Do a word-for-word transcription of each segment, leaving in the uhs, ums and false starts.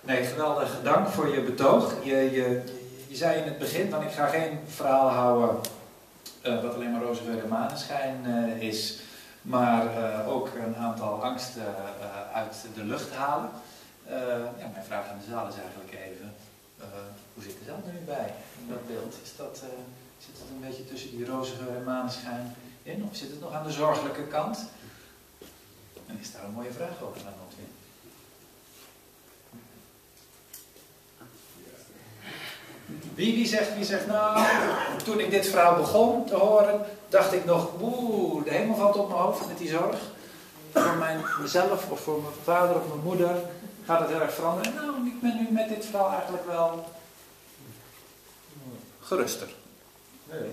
Nee, geweldig dank voor je betoog. Je, je, je zei in het begin, van ik ga geen verhaal houden uh, wat alleen maar roze geur en maneschijn uh, is, maar uh, ook een aantal angsten uh, uit de lucht halen. Uh, ja, mijn vraag aan de zaal is eigenlijk even, uh, hoe zit de zaal er nu bij in dat beeld? Is dat, uh, zit het een beetje tussen die roze geur en maneschijn in, of zit het nog aan de zorgelijke kant? En is daar een mooie vraag over aan Otwin? Wie, wie, zegt, wie zegt, nou, toen ik dit verhaal begon te horen, dacht ik nog, oeh, de hemel valt op mijn hoofd met die zorg. Voor mijn, mezelf of voor mijn vader of mijn moeder gaat het heel erg veranderen. Nou, ik ben nu met dit verhaal eigenlijk wel geruster. Nee.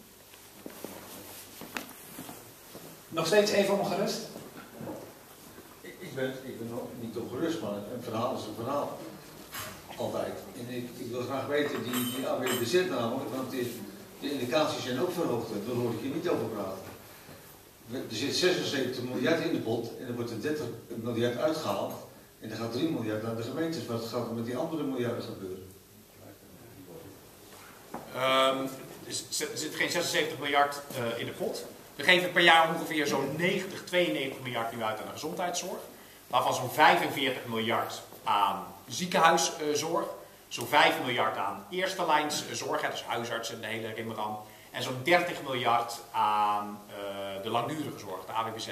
Nog steeds even ongerust? Ik, ik, ben, ik ben nog niet ongerust, maar een verhaal is een verhaal. Altijd. En ik, ik wil graag weten, die, die A W B Z namelijk, want die, de indicaties zijn ook verhoogd. Daar hoor ik je niet over praten. Er zit zesenzeventig miljard in de pot en er wordt er dertig miljard uitgehaald. En er gaat drie miljard naar de gemeentes. Wat gaat er met die andere miljarden gebeuren? Um, er zit geen zesenzeventig miljard uh, in de pot. We geven per jaar ongeveer zo'n negentig, tweeënnegentig miljard nu uit aan de gezondheidszorg. Waarvan zo'n vijfenveertig miljard aan ziekenhuiszorg. Zo'n vijf miljard aan eerste lijns zorg, dus huisartsen en de hele rimram. En zo'n dertig miljard aan uh, de langdurige zorg, de A W B Z.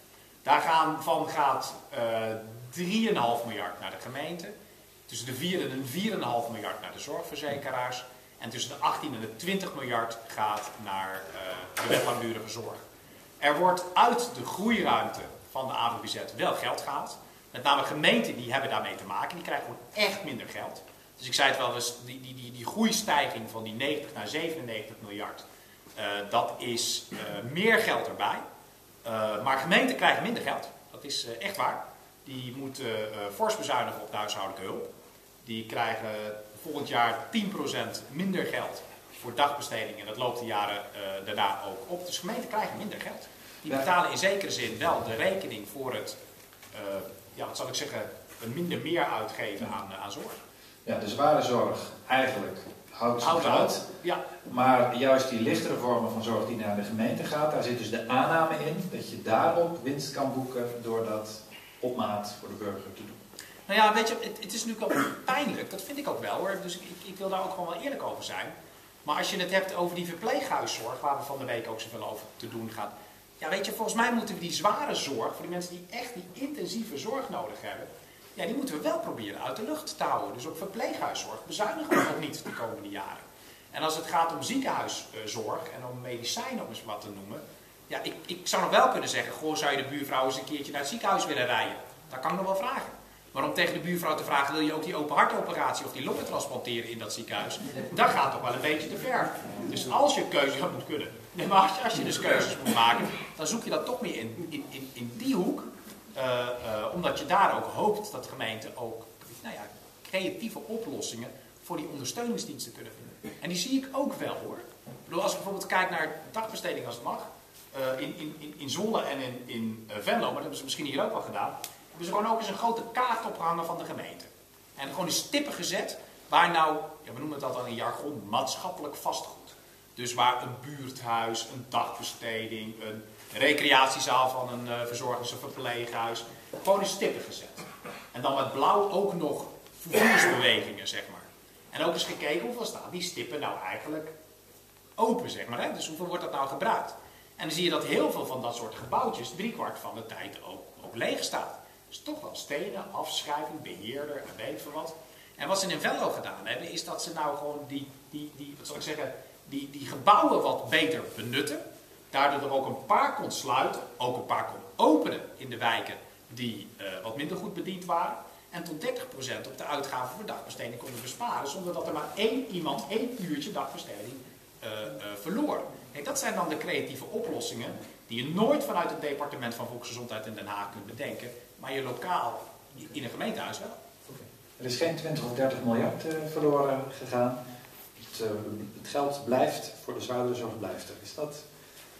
Daarvan gaat uh, drie komma vijf miljard naar de gemeente. Tussen de vier en vier komma vijf miljard naar de zorgverzekeraars. En tussen de achttien en de twintig miljard gaat naar uh, de wet langdurige zorg. Er wordt uit de groeiruimte van de A W B Z wel geld gehaald. Met name gemeenten die hebben daarmee te maken. Die krijgen gewoon echt minder geld. Dus ik zei het wel, dus die, die, die, die groeistijging van die negentig naar zevenennegentig miljard. Uh, dat is uh, meer geld erbij. Uh, maar gemeenten krijgen minder geld. Dat is uh, echt waar. Die moeten uh, fors bezuinigen op de huishoudelijke hulp. Die krijgen volgend jaar tien procent minder geld voor dagbesteding. En dat loopt de jaren uh, daarna ook op. Dus gemeenten krijgen minder geld. Die betalen in zekere zin wel de rekening voor het, uh, ja, wat zal ik zeggen, een minder meer uitgeven aan, uh, aan zorg. Ja, de zware zorg eigenlijk houdt zijn geld. Ja. Maar juist die lichtere vormen van zorg die naar de gemeente gaat, daar zit dus de aanname in dat je daarop winst kan boeken door dat op maat voor de burger te doen. Nou ja, weet je, het, het is natuurlijk ook pijnlijk, dat vind ik ook wel hoor. Dus ik, ik wil daar ook gewoon wel eerlijk over zijn. Maar als je het hebt over die verpleeghuiszorg, waar we van de week ook zoveel over te doen gaan. Ja, weet je, volgens mij moeten we die zware zorg, voor die mensen die echt die intensieve zorg nodig hebben, ja, die moeten we wel proberen uit de lucht te houden. Dus ook verpleeghuiszorg bezuinigen we ook niet de komende jaren. En als het gaat om ziekenhuiszorg en om medicijnen, om eens wat te noemen. Ja, ik, ik zou nog wel kunnen zeggen, goh, zou je de buurvrouw eens een keertje naar het ziekenhuis willen rijden? Dat kan ik nog wel vragen. Maar om tegen de buurvrouw te vragen, wil je ook die open hartoperatie of die longen transplanteren in dat ziekenhuis? Dat gaat toch wel een beetje te ver. Dus als je keuze moet kunnen. Nee, maar als je, als je dus keuzes moet maken, dan zoek je dat toch meer in, in, in, in die hoek. Uh, uh, omdat je daar ook hoopt dat gemeenten ook nou ja, creatieve oplossingen voor die ondersteuningsdiensten kunnen vinden. En die zie ik ook wel hoor. Ik bedoel, als ik bijvoorbeeld kijk naar dagbesteding als het mag. Uh, in, in, in Zwolle en in, in uh, Venlo, maar dat hebben ze misschien hier ook wel gedaan. Hebben ze gewoon ook eens een grote kaart opgehangen van de gemeente. En gewoon eens stippen gezet waar nou, ja, we noemen het dat dan in jargon, maatschappelijk vastgoed. Dus waar een buurthuis, een dagbesteding, een recreatiezaal van een uh, verzorgings- of verpleeghuis. Gewoon eens stippen gezet. En dan met blauw ook nog vervoersbewegingen, zeg maar. En ook eens gekeken hoeveel staan die stippen nou eigenlijk open, zeg maar. Hè? Dus hoeveel wordt dat nou gebruikt? En dan zie je dat heel veel van dat soort gebouwtjes driekwart van de tijd ook, ook leeg staat. Dus toch wel stenen, afschrijving, beheerder en weet ik veel wat. En wat ze in Venlo gedaan hebben, is dat ze nou gewoon die, die, die, wat zal ik zeggen, die, die gebouwen wat beter benutten. Daardoor er ook een paar kon sluiten, ook een paar kon openen in de wijken die uh, wat minder goed bediend waren. En tot dertig procent op de uitgaven voor dagbesteding konden besparen, zonder dat er maar één iemand één uurtje dagbesteding uh, uh, verloor. Kijk, dat zijn dan de creatieve oplossingen die je nooit vanuit het departement van Volksgezondheid in Den Haag kunt bedenken, maar je lokaal in een gemeentehuis wel. Okay. Er is geen twintig of dertig miljard uh, verloren gegaan. Het, uh, het geld blijft, voor de zwaardere zorg blijft er. Is dat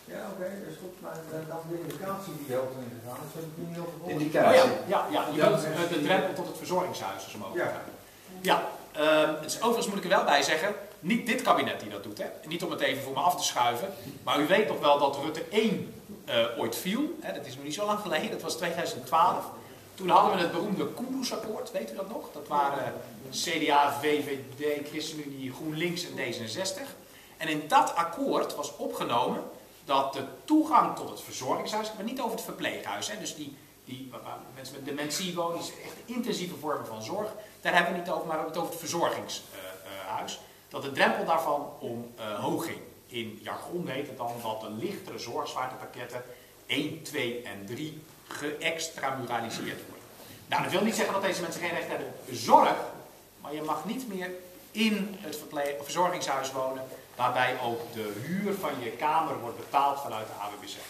Ja, oké, okay, dat is goed. Maar uh, dan de indicatie die je ook in gegaan is, heb ik niet heel veel indicatie. Oh ja, ja, ja, je ja, wilt uh, de drempel tot het verzorgingshuis zo mogelijk. Ja. Ja, uh, dus overigens moet ik er wel bij zeggen, niet dit kabinet die dat doet. Hè. Niet om het even voor me af te schuiven, maar u weet toch wel dat Rutte één uh, ooit viel. Hè. Dat is nog niet zo lang geleden, dat was tweeduizend twaalf. Toen hadden we het beroemde Kunduz-akkoord, weet u dat nog? Dat waren C D A, V V D, ChristenUnie, GroenLinks en D zesenzestig. En in dat akkoord was opgenomen dat de toegang tot het verzorgingshuis, maar niet over het verpleeghuis, hè, dus die, die waar mensen met dementie wonen, die echt intensieve vormen van zorg, daar hebben we het niet over, maar we hebben het over het verzorgingshuis. Uh, uh, dat de drempel daarvan omhoog uh, ging. In jargon heet het dan dat de lichtere zorgzwaartepakketten één, twee en drie geëxtramuraliseerd worden. Nou, dat wil niet zeggen dat deze mensen geen recht hebben op zorg, maar je mag niet meer in het verzorgingshuis wonen, waarbij ook de huur van je kamer wordt betaald vanuit de A W B Z.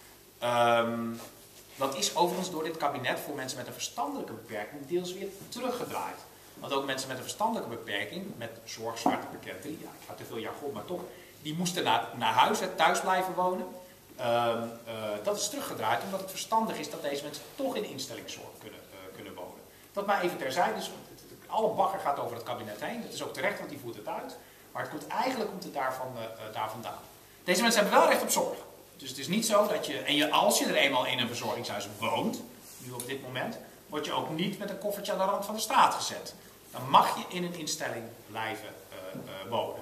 Um, dat is overigens door dit kabinet voor mensen met een verstandelijke beperking deels weer teruggedraaid. Want ook mensen met een verstandelijke beperking, met zorgzwaartepakket drie, ja, ik ga te veel jargon, maar toch, die moesten naar, naar huis, thuis blijven wonen. Um, uh, dat is teruggedraaid omdat het verstandig is dat deze mensen toch in instellingszorg kunnen, uh, kunnen wonen. Dat maar even terzijde, dus alle bagger gaat over het kabinet heen. Dat is ook terecht, want die voert het uit. Maar het komt, eigenlijk komt het daarvan, uh, daar vandaan. Deze mensen hebben wel recht op zorg. Dus het is niet zo dat je, en je, als je er eenmaal in een verzorgingshuis woont, nu op dit moment, word je ook niet met een koffertje aan de rand van de straat gezet. Dan mag je in een instelling blijven uh, uh, wonen.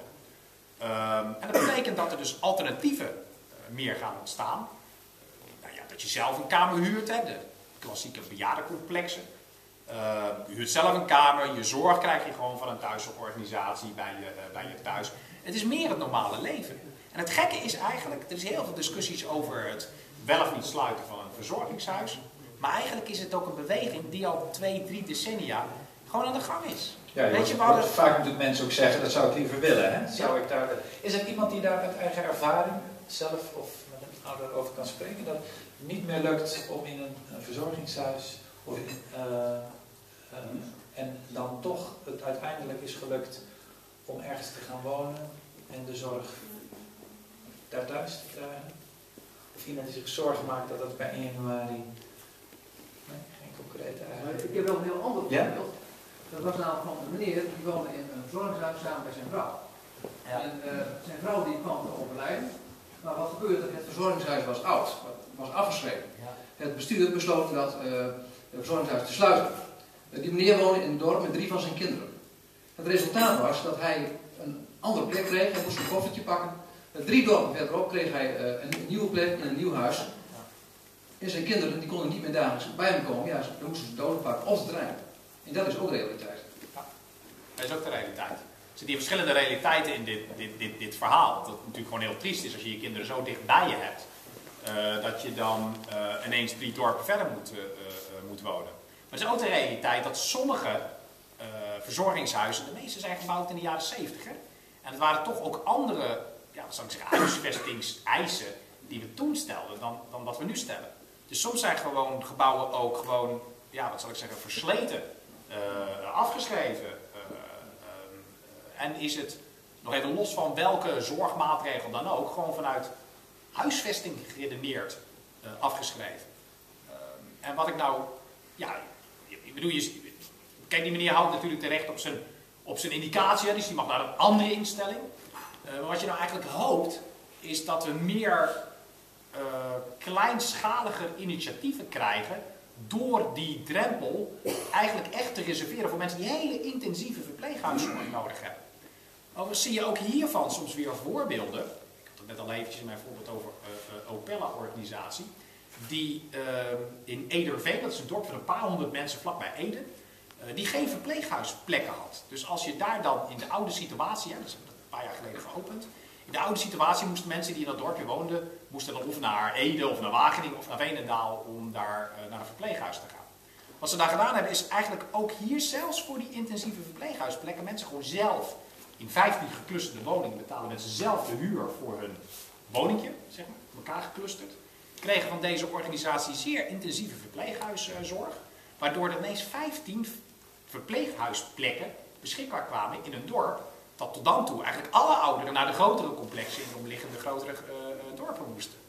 Um, en dat betekent dat er dus alternatieven uh, meer gaan ontstaan. Uh, nou ja, dat je zelf een kamer huurt, hè, de klassieke bejaardencomplexen. Uh, je huurt zelf een kamer, je zorg krijg je gewoon van een thuiszorgorganisatie bij je, uh, bij je thuis. Het is meer het normale leven. En het gekke is eigenlijk, er is heel veel discussies over het wel of niet sluiten van een verzorgingshuis. Maar eigenlijk is het ook een beweging die al twee, drie decennia gewoon aan de gang is. Ja, je Weet je, wat vaak natuurlijk mensen ook zeggen, dat zou ik liever willen. Hè? Zou ja. ik daar, is er iemand die daar uit eigen ervaring zelf of met een ouder over kan spreken? Dat het niet meer lukt om in een, een verzorgingshuis of in, uh, uh, en dan toch het uiteindelijk is gelukt om ergens te gaan wonen en de zorg daar thuis te krijgen? Of iemand die zich zorgen maakt dat dat bij één januari... Nee, geen concrete eigenlijk. Ik heb wel een heel ander voorbeeld. Ja? Dat was namelijk van een meneer, die woonde in een verzorgingshuis samen met zijn vrouw. Ja. En uh, zijn vrouw die kwam te overlijden. Maar wat gebeurde? Het verzorgingshuis was oud, was afgeschreven. Ja. Het bestuur besloot dat uh, het verzorgingshuis te sluiten. Uh, die meneer woonde in een dorp met drie van zijn kinderen. Het resultaat was dat hij een andere plek kreeg, hij moest een koffertje pakken. Uh, drie dorpen verderop kreeg hij uh, een, een nieuwe plek in een nieuw huis. En zijn kinderen die konden niet meer dagelijks bij hem komen, ja, dan moesten ze doden pakken of de trein. En dat is ook realiteit. Ja, dat is ook de realiteit. Er zitten verschillende realiteiten in dit, dit, dit, dit verhaal. Dat het natuurlijk gewoon heel triest is als je je kinderen zo dicht bij je hebt. Uh, dat je dan uh, ineens drie dorpen verder moet, uh, uh, moet wonen. Maar het is ook de realiteit dat sommige uh, verzorgingshuizen, de meeste zijn gebouwd in de jaren zeventig. Hè? En het waren toch ook andere, ja, wat zou ik zeggen, huisvestingseisen die we toen stelden dan, dan wat we nu stellen. Dus soms zijn gewoon gebouwen ook gewoon, ja, wat zal ik zeggen, versleten. Uh, afgeschreven. Uh, uh, en is het, nog even los van welke zorgmaatregel dan ook, gewoon vanuit huisvesting geredeneerd uh, afgeschreven. Uh, en wat ik nou, ja, ik bedoel, je, kijk, die meneer houdt natuurlijk terecht op zijn, op zijn indicatie, dus die mag naar een andere instelling. Uh, maar wat je nou eigenlijk hoopt, is dat we meer uh, kleinschaliger initiatieven krijgen door die drempel eigenlijk echt te reserveren voor mensen die hele intensieve verpleeghuiszorg nodig hebben. Overigens zie je ook hiervan soms weer voorbeelden. Ik had het net al eventjes in mijn voorbeeld over uh, uh, Opella-organisatie. Die uh, in Ederveen, dat is een dorp van een paar honderd mensen vlakbij Ede, uh, die geen verpleeghuisplekken had. Dus als je daar dan in de oude situatie, ja, dat is een paar jaar geleden geopend, in de oude situatie moesten mensen die in dat dorpje woonden, moesten dan of naar Ede of naar Wageningen of naar Veenendaal om daar uh, naar een verpleeghuis te gaan. Wat ze daar gedaan hebben is eigenlijk ook hier zelfs voor die intensieve verpleeghuisplekken mensen gewoon zelf in vijftien geclusterde woningen betalen mensen zelf de huur voor hun woningje, zeg maar, elkaar geclusterd. Kregen van deze organisatie zeer intensieve verpleeghuiszorg, waardoor er ineens vijftien verpleeghuisplekken beschikbaar kwamen in een dorp dat tot dan toe eigenlijk alle ouderen naar de grotere complexen in de omliggende grotere uh, dorpen moesten.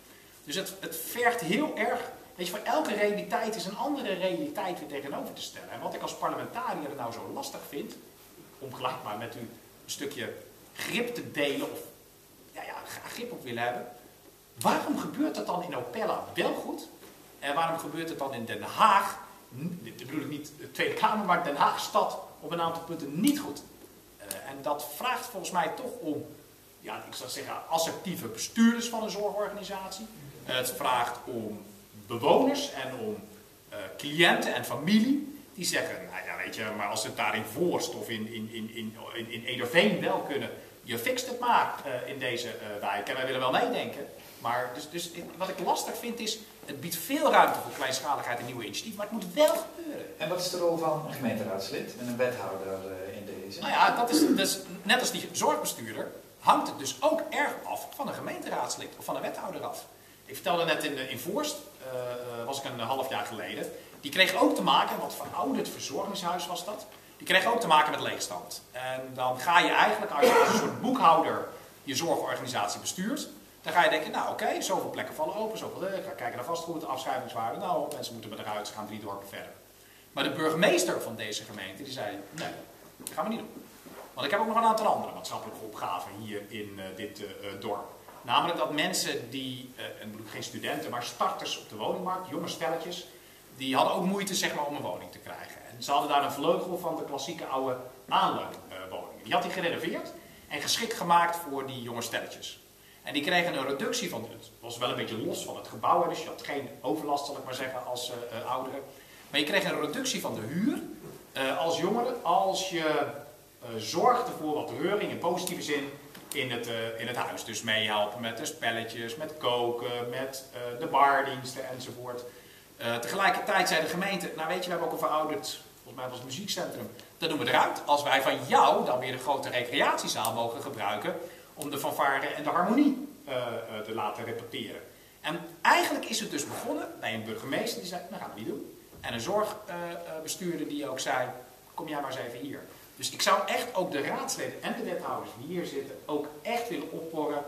Dus het, het vergt heel erg, weet je, voor elke realiteit is een andere realiteit weer tegenover te stellen. En wat ik als parlementariër nou zo lastig vind, om gelijk maar met u een stukje grip te delen, of ja, ja, grip op willen hebben. Waarom gebeurt dat dan in Opella wel goed? En waarom gebeurt het dan in Den Haag, dit bedoel ik niet de Tweede Kamer, maar Den Haag stad op een aantal punten niet goed? Uh, en dat vraagt volgens mij toch om, ja, ik zou zeggen, assertieve bestuurders van een zorgorganisatie. Uh, het vraagt om bewoners en om uh, cliënten en familie die zeggen, nou ja, weet je, maar als het daar in Voorst of in, in, in, in, in, in Ederveen wel kunnen, je fixt het maar uh, in deze uh, wijk. En wij willen wel meedenken. Maar dus, dus wat ik lastig vind is, het biedt veel ruimte voor kleinschaligheid en nieuwe initiatieven, maar het moet wel gebeuren. En wat is de rol van een gemeenteraadslid en een wethouder uh, in deze? Nou ja, dat is, dus, net als die zorgbestuurder, hangt het dus ook erg af van een gemeenteraadslid of van een wethouder af. Ik vertelde net in, in Voorst, uh, was ik een half jaar geleden, die kreeg ook te maken, wat verouderd verzorgingshuis was dat, die kreeg ook te maken met leegstand. En dan ga je eigenlijk, als je als een soort boekhouder je zorgorganisatie bestuurt, dan ga je denken, nou oké, okay, zoveel plekken vallen open, zoveel deur, ik ga kijken naar vastgoed, de afschrijvingswaarde, nou mensen moeten maar eruit, ze gaan drie dorpen verder. Maar de burgemeester van deze gemeente, die zei, nee, dat gaan we niet doen. Want ik heb ook nog een aantal andere maatschappelijke opgaven hier in uh, dit uh, dorp. Namelijk dat mensen die, uh, en bedoel geen studenten, maar starters op de woningmarkt, jonge stelletjes, die hadden ook moeite zeg maar, om een woning te krijgen. En ze hadden daar een vleugel van de klassieke oude aanleunwoningen. Die had hij gerenoveerd en geschikt gemaakt voor die jonge stelletjes. En die kregen een reductie van, het was wel een beetje los van het gebouw, dus je had geen overlast zal ik maar zeggen als uh, uh, ouderen. Maar je kreeg een reductie van de huur uh, als jongere als je uh, zorgde voor wat reuring in positieve zin in het, uh, in het huis. Dus meehelpen met de spelletjes, met koken, met uh, de bardiensten enzovoort. Uh, tegelijkertijd zei de gemeente, nou weet je, we hebben ook een verouderd, volgens mij was het muziekcentrum, dat doen we eruit. Als wij van jou dan weer een grote recreatiezaal mogen gebruiken om de fanfare en de harmonie uh, uh, te laten repeteren. En eigenlijk is het dus begonnen bij een burgemeester die zei, dat gaan we niet doen. En een zorgbestuurder uh, die ook zei, kom jij maar eens even hier. Dus ik zou echt ook de raadsleden en de wethouders die hier zitten ook echt willen opporren.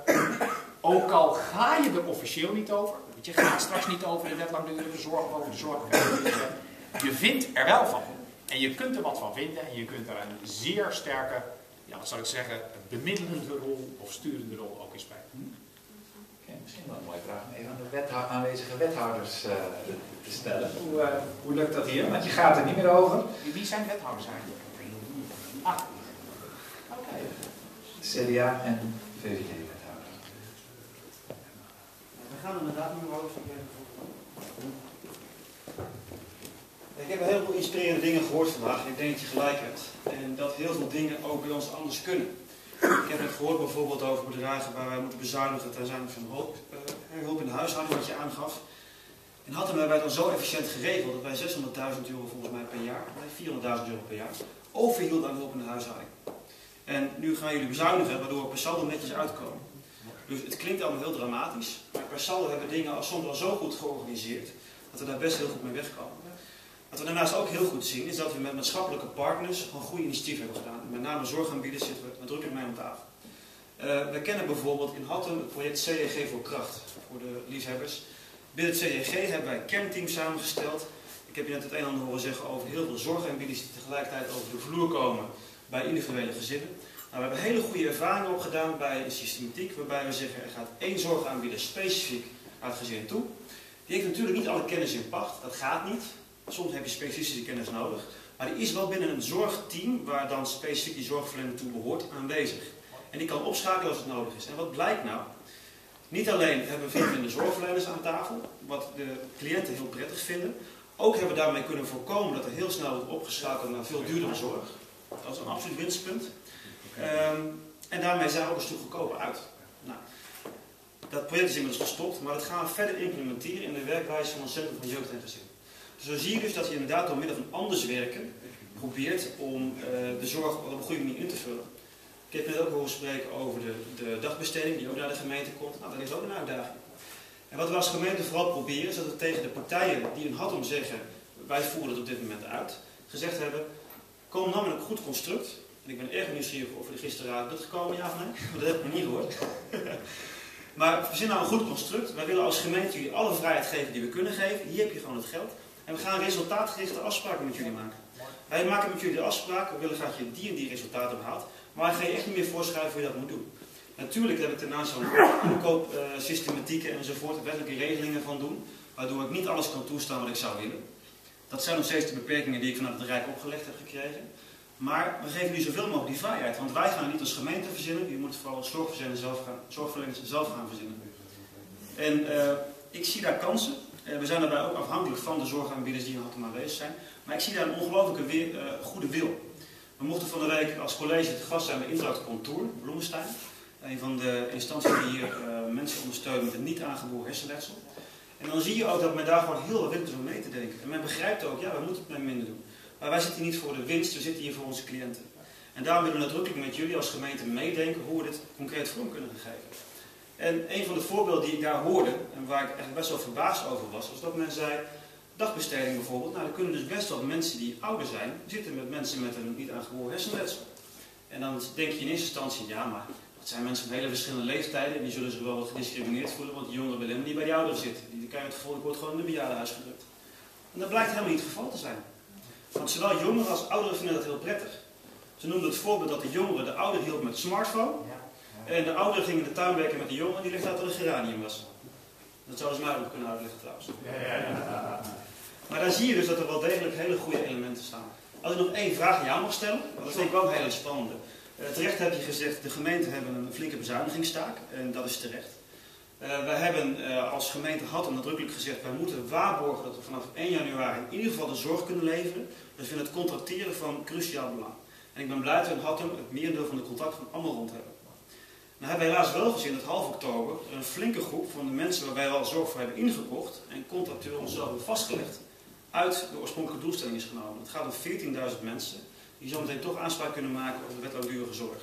Ook al ga je er officieel niet over. Want je gaat straks niet over de wet langdurige zorg of over de zorg. Je vindt er wel van. En je kunt er wat van vinden. En je kunt er een zeer sterke, ja wat zou ik zeggen, bemiddelende rol of sturende rol ook in spelen. Okay, misschien wel een mooie vraag om even aan de wethou aanwezige wethouders uh, te stellen. Hoe, uh, hoe lukt dat hier? Want je gaat er niet meer over. Wie zijn de wethouders eigenlijk? Ah, oké. Okay. C D A en V V D-wethouder. We gaan inderdaad nu over. Ik heb heel veel inspirerende dingen gehoord vandaag en ik denk dat je gelijk hebt. En dat heel veel dingen ook bij ons anders kunnen. Ik heb het gehoord bijvoorbeeld over bedragen waar wij moeten bezuinigen ten aanzien van hulp, uh, hulp in de huishouding, wat je aangaf. En hadden wij dat dan zo efficiënt geregeld dat wij zeshonderdduizend euro volgens mij per jaar, nee, vierhonderdduizend euro per jaar, overhielden aan hulp in de huishouding. En nu gaan jullie bezuinigen, waardoor we per saldo netjes uitkomen. Dus het klinkt allemaal heel dramatisch, maar per saldo hebben dingen soms wel zo goed georganiseerd, dat we daar best heel goed mee wegkomen. Wat we daarnaast ook heel goed zien, is dat we met maatschappelijke partners gewoon goede initiatieven hebben gedaan. Met name zorgaanbieders zitten we nadrukkelijk mee aan tafel. Uh, we kennen bijvoorbeeld in Hattem het project C D G voor kracht, voor de liefhebbers. Binnen het C D G hebben wij een kernteam samengesteld. Ik heb je net het een en ander horen zeggen over heel veel zorgaanbieders die tegelijkertijd over de vloer komen bij individuele gezinnen. Nou, we hebben hele goede ervaringen opgedaan bij een systematiek waarbij we zeggen er gaat één zorgaanbieder specifiek naar het gezin toe. Die heeft natuurlijk niet alle kennis in pacht, dat gaat niet. Soms heb je specifische kennis nodig, maar die is wel binnen een zorgteam waar dan specifiek die zorgverlener toe behoort aanwezig. En die kan opschakelen als het nodig is. En wat blijkt nou? Niet alleen hebben we vinden zorgverleners aan tafel, wat de cliënten heel prettig vinden. Ook hebben we daarmee kunnen voorkomen dat er heel snel wordt opgeschakeld naar veel duurdere zorg. Dat is een absoluut winstpunt. Um, en daarmee zijn we ook een stuk goedkoper uit. Nou, dat project is inmiddels gestopt, maar dat gaan we verder implementeren in de werkwijze van ons Centrum van Jeugd en Gezin. Dus dan zie je dus dat je inderdaad door middel van anders werken probeert om uh, de zorg op een goede manier in te vullen. Ik heb net ook horen spreken over de, de dagbesteding die ook naar de gemeente komt. Nou, dat is ook een uitdaging. En wat we als gemeente vooral proberen is dat we tegen de partijen die in Hattem zeggen, wij voeren het op dit moment uit, gezegd hebben, kom nou met een goed construct. En ik ben erg nieuwsgierig of er gisteren uit bent gekomen, ja of nee? Maar dat heb ik nog niet gehoord. Maar we verzinnen nou een goed construct. Wij willen als gemeente jullie alle vrijheid geven die we kunnen geven. Hier heb je gewoon het geld. En we gaan resultaatgerichte afspraken met jullie maken. Wij maken met jullie de afspraken. We willen graag dat je die en die resultaten behaalt. Maar wij gaan je echt niet meer voorschrijven hoe je dat moet doen. Natuurlijk heb ik ten aanzien van inkoopsystematieken uh, enzovoort wettelijke regelingen van doen. Waardoor ik niet alles kan toestaan wat ik zou willen. Dat zijn nog steeds de beperkingen die ik vanuit het Rijk opgelegd heb gekregen. Maar we geven jullie zoveel mogelijk die vrijheid. Want wij gaan het niet als gemeente verzinnen. Je moet vooral als zorgverleners zelf gaan, zorgverleners zelf gaan verzinnen. En uh, ik zie daar kansen. Uh, we zijn daarbij ook afhankelijk van de zorgaanbieders die in Hattem aanwezig zijn. Maar ik zie daar een ongelooflijke weer, uh, goede wil. We mochten van de week als college te gast zijn bij Intract Contour, Bloemenstein. Een van de instanties die hier uh, mensen ondersteunen met een niet aangeboren hersenletsel. En dan zie je ook dat men daar gewoon heel wat wil om mee te denken. En men begrijpt ook, ja, we moeten het met minder doen. Maar wij zitten hier niet voor de winst, we zitten hier voor onze cliënten. En daarom willen we nadrukkelijk met jullie als gemeente meedenken hoe we dit concreet vorm kunnen geven. En een van de voorbeelden die ik daar hoorde, en waar ik eigenlijk best wel verbaasd over was, was dat men zei, dagbesteding bijvoorbeeld, nou er kunnen dus best wel mensen die ouder zijn, zitten met mensen met een niet aangeboren hersenletsel. En dan denk je in eerste instantie, ja maar het zijn mensen van hele verschillende leeftijden en die zullen zich wel wat gediscrimineerd voelen, want die jongeren willen helemaal niet bij die ouderen zitten. Die krijgen het gevoel, ik word gewoon in een bejaardenhuis gedrukt. En dat blijkt helemaal niet het geval te zijn. Want zowel jongeren als ouderen vinden dat heel prettig. Ze noemden het voorbeeld dat de jongeren de ouderen hielp met smartphone. En de ouderen gingen in de tuin werken met de jongeren die ligt uit dat er een geranium was. Dat zouden ze mij ook kunnen uitleggen trouwens. Maar dan zie je dus dat er wel degelijk hele goede elementen staan. Als ik nog één vraag aan jou mag stellen, want dat vind ik wel een hele spannende. Uh, terecht heb je gezegd, de gemeenten hebben een flinke bezuinigingstaak en dat is terecht. Uh, wij hebben uh, als gemeente Hattem nadrukkelijk gezegd, wij moeten waarborgen dat we vanaf één januari in ieder geval de zorg kunnen leveren. We vinden het contracteren van cruciaal belang. En ik ben blij dat we in Hattem het merendeel van de contracten allemaal rond hebben. Nou hebben we helaas wel gezien dat half oktober er een flinke groep van de mensen waar wij al zorg voor hebben ingekocht en contractueel onszelf hebben vastgelegd, uit de oorspronkelijke doelstelling is genomen. Het gaat om veertienduizend mensen die zometeen toch aanspraak kunnen maken op de wet langdurige zorg.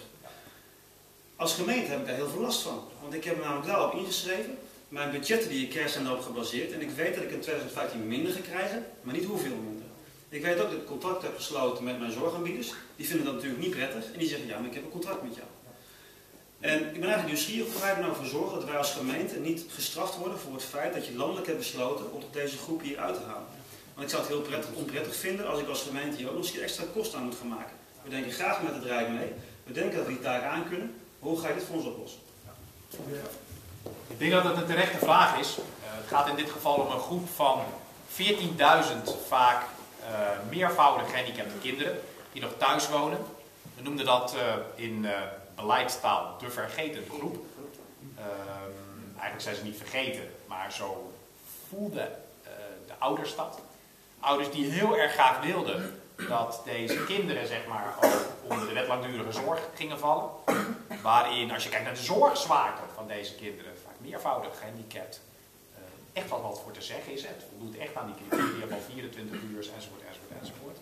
Als gemeente heb ik daar heel veel last van, want ik heb me namelijk daarop ingeschreven. Mijn budgetten die ik krijg zijn daarop gebaseerd en ik weet dat ik in twintig vijftien minder ga krijgen, maar niet hoeveel minder. Ik weet ook dat ik contract heb gesloten met mijn zorgaanbieders. Die vinden dat natuurlijk niet prettig en die zeggen ja, maar ik heb een contract met jou. En ik ben eigenlijk nieuwsgierig hoe wij er nou voor zorgen dat wij als gemeente niet gestraft worden voor het feit dat je landelijk hebt besloten om deze groep hier uit te halen. Want ik zou het heel prettig, onprettig vinden als ik als gemeente hier ook nog eens extra kosten aan moet gaan maken. We denken graag met het Rijk mee. We denken dat we die taak aan kunnen. Hoe ga je dit voor ons oplossen? Ik denk dat het een terechte vraag is. Uh, het gaat in dit geval om een groep van veertienduizend vaak uh, meervoudig gehandicapte kinderen die nog thuis wonen. We noemden dat uh, in uh, beleidstaal de vergeten groep. Uh, eigenlijk zijn ze niet vergeten, maar zo voelde uh, de ouders dat. Ouders die heel erg graag wilden dat deze kinderen zeg maar ook onder de wet langdurige zorg gingen vallen. Waarin, als je kijkt naar de zorgzwaarte van deze kinderen, vaak meervoudig gehandicapt, uh, echt wel wat voor te zeggen is. Het voldoet echt aan die criteria van vierentwintig uur enzovoort, enzovoort, enzovoort.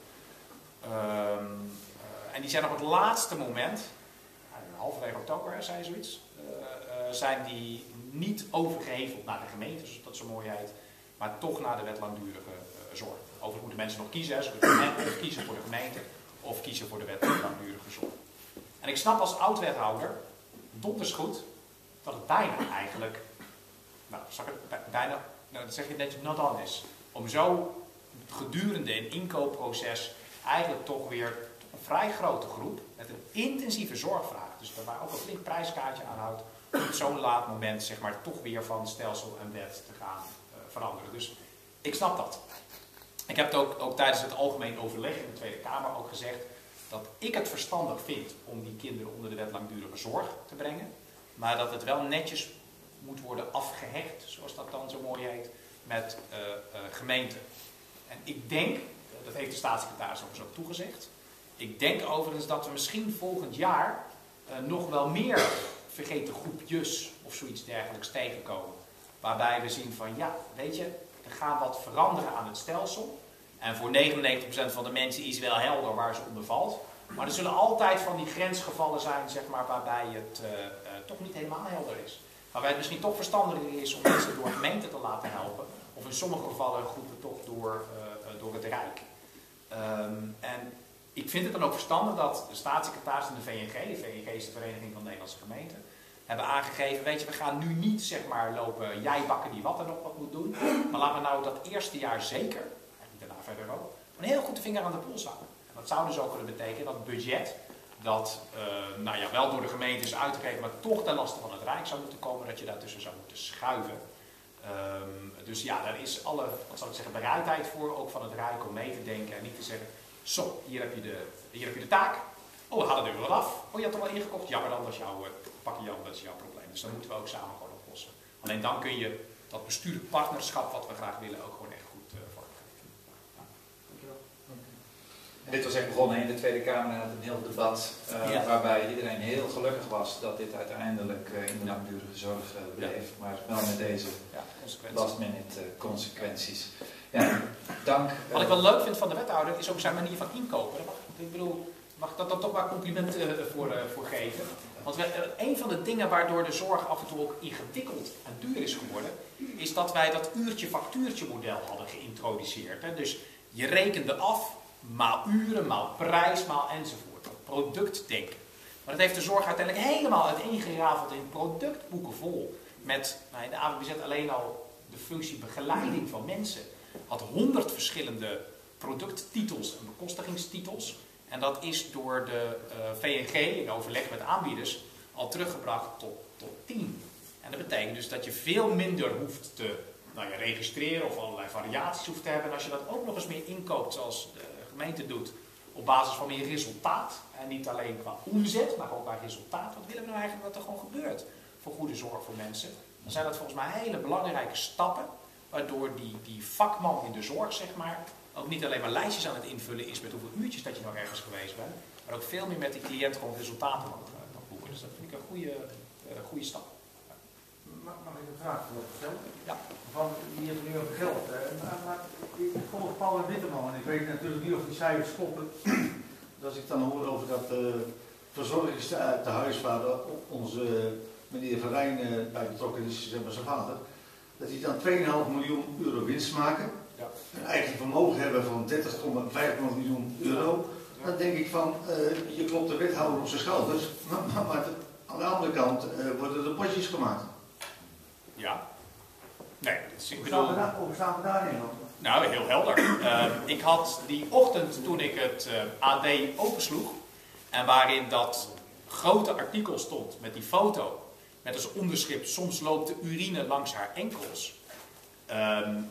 Um, uh, en die zijn op het laatste moment, uh, halverwege oktober, zei je zoiets, uh, uh, zijn die niet overgeheveld naar de gemeente, zoals dat zo mooi heet, maar toch naar de wet langdurige uh, zorg. Overigens moeten mensen nog kiezen, hè. Ze kunnen of kiezen voor de gemeente of kiezen voor de wet langdurige zorg. En ik snap als oud-wethouder donders goed dat het bijna eigenlijk, nou, zeg het bijna, nou, dat zeg je netjes not on is, om zo gedurende een inkoopproces eigenlijk toch weer een vrij grote groep met een intensieve zorgvraag, dus waar ook een flink prijskaartje aan houdt, om op zo'n laat moment zeg maar toch weer van stelsel en wet te gaan uh, veranderen. Dus ik snap dat. Ik heb het ook, ook tijdens het algemeen overleg in de Tweede Kamer ook gezegd dat ik het verstandig vind om die kinderen onder de wet langdurige zorg te brengen, maar dat het wel netjes moet worden afgehecht, zoals dat dan zo mooi heet, met uh, uh, gemeenten. En ik denk, dat heeft de staatssecretaris overigens ook toegezegd, ik denk overigens dat we misschien volgend jaar uh, nog wel meer vergeten groepjes of zoiets dergelijks tegenkomen. Waarbij we zien van ja, weet je, er gaat wat veranderen aan het stelsel. En voor negenennegentig procent van de mensen is wel helder waar ze onder valt. Maar er zullen altijd van die grensgevallen zijn, zeg maar, waarbij het uh, uh, toch niet helemaal helder is. Waarbij het misschien toch verstandiger is om mensen door gemeenten te laten helpen. Of in sommige gevallen groepen toch door, uh, door het Rijk. Um, en ik vind het dan ook verstandig dat de staatssecretaris en de V N G, de V N G is de Vereniging van Nederlandse Gemeenten, hebben aangegeven, weet je, we gaan nu niet zeg maar lopen jij bakken die wat er nog wat moet doen. Maar laten we nou dat eerste jaar zeker, en daarna verder ook, een heel goed de vinger aan de pols houden. En dat zou dus ook kunnen betekenen dat het budget, dat uh, nou ja, wel door de gemeente is uitgegeven, maar toch ten laste van het Rijk zou moeten komen, dat je daartussen zou moeten schuiven. Um, dus ja, daar is alle, wat zal ik zeggen, bereidheid voor, ook van het Rijk om mee te denken en niet te zeggen, zo, hier heb je de, hier heb je de taak. Oh, we halen er weer af. Oh, je had er wel ingekocht. Jammer dan, dat is jouw, pak je Jan, dat is jouw probleem. Dus dat moeten we ook samen gewoon oplossen. Alleen dan kun je dat bestuurlijk partnerschap, wat we graag willen, ook gewoon echt goed uh, vormgeven. Ja. Dankjewel. En dit was echt begonnen in de Tweede Kamer en een heel debat, uh, ja. waarbij iedereen heel gelukkig was dat dit uiteindelijk uh, in de langdurige zorg uh, bleef. Ja. Maar wel met deze ja, last minute uh, consequenties. Ja, dank. Uh, wat ik wel leuk vind van de wethouder is ook zijn manier van inkopen. Mag, ik bedoel, mag ik dat dan toch maar complimenten uh, voor, uh, voor geven? Want we, uh, een van de dingen waardoor de zorg af en toe ook ingewikkeld en duur is geworden, is dat wij dat uurtje-factuurtje model hadden geïntroduceerd. Hè? Dus je rekende af, maal uren, maal prijs, maal enzovoort. Dat productdenken. Maar dat heeft de zorg uiteindelijk helemaal uiteengerafeld in productboeken vol. Met nou, in de A W B Z alleen al de functie begeleiding van mensen. Had honderd verschillende producttitels en bekostigingstitels. En dat is door de uh, V N G in overleg met aanbieders al teruggebracht tot, tot tien. En dat betekent dus dat je veel minder hoeft te nou ja, registreren of allerlei variaties hoeft te hebben. En als je dat ook nog eens meer inkoopt zoals de gemeente doet, op basis van meer resultaat. En niet alleen qua omzet, maar ook qua resultaat. Wat willen we nou eigenlijk dat er gewoon gebeurt voor goede zorg voor mensen? Dan zijn dat volgens mij hele belangrijke stappen, waardoor die, die vakman in de zorg, zeg maar, ook niet alleen maar lijstjes aan het invullen is met hoeveel uurtjes dat je nog ergens geweest bent, maar ook veel meer met die cliënt gewoon resultaten mag, mag boeken. Dus dat vind ik een goede, uh, goede stap. Mag, mag ik een vraag stellen? Ja. Van, je hebt het nu over geld. Hè? Maar, maar ik volg Paul Witteman en ik weet natuurlijk niet of die cijfers kloppen. Dus als ik dan hoor over dat uh, verzorgingstehuis waar onze meneer Van Rijn uh, bij betrokken is, zeg maar zijn vader, dat die dan twee komma vijf miljoen euro winst maken. Ja. Een eigen vermogen hebben van dertig komma vijf miljoen euro. Ja. Dan denk ik van, uh, je klopt de wethouder op zijn schouders, maar, maar, maar aan de andere kant uh, worden er potjes gemaakt. Ja. Nee, dat is, ik bedoel... Hoe staan we daarin dan? Nou, heel helder. Uh, ik had die ochtend toen ik het uh, A D opensloeg, en waarin dat grote artikel stond met die foto, met als onderschrift, soms loopt de urine langs haar enkels. Um, um,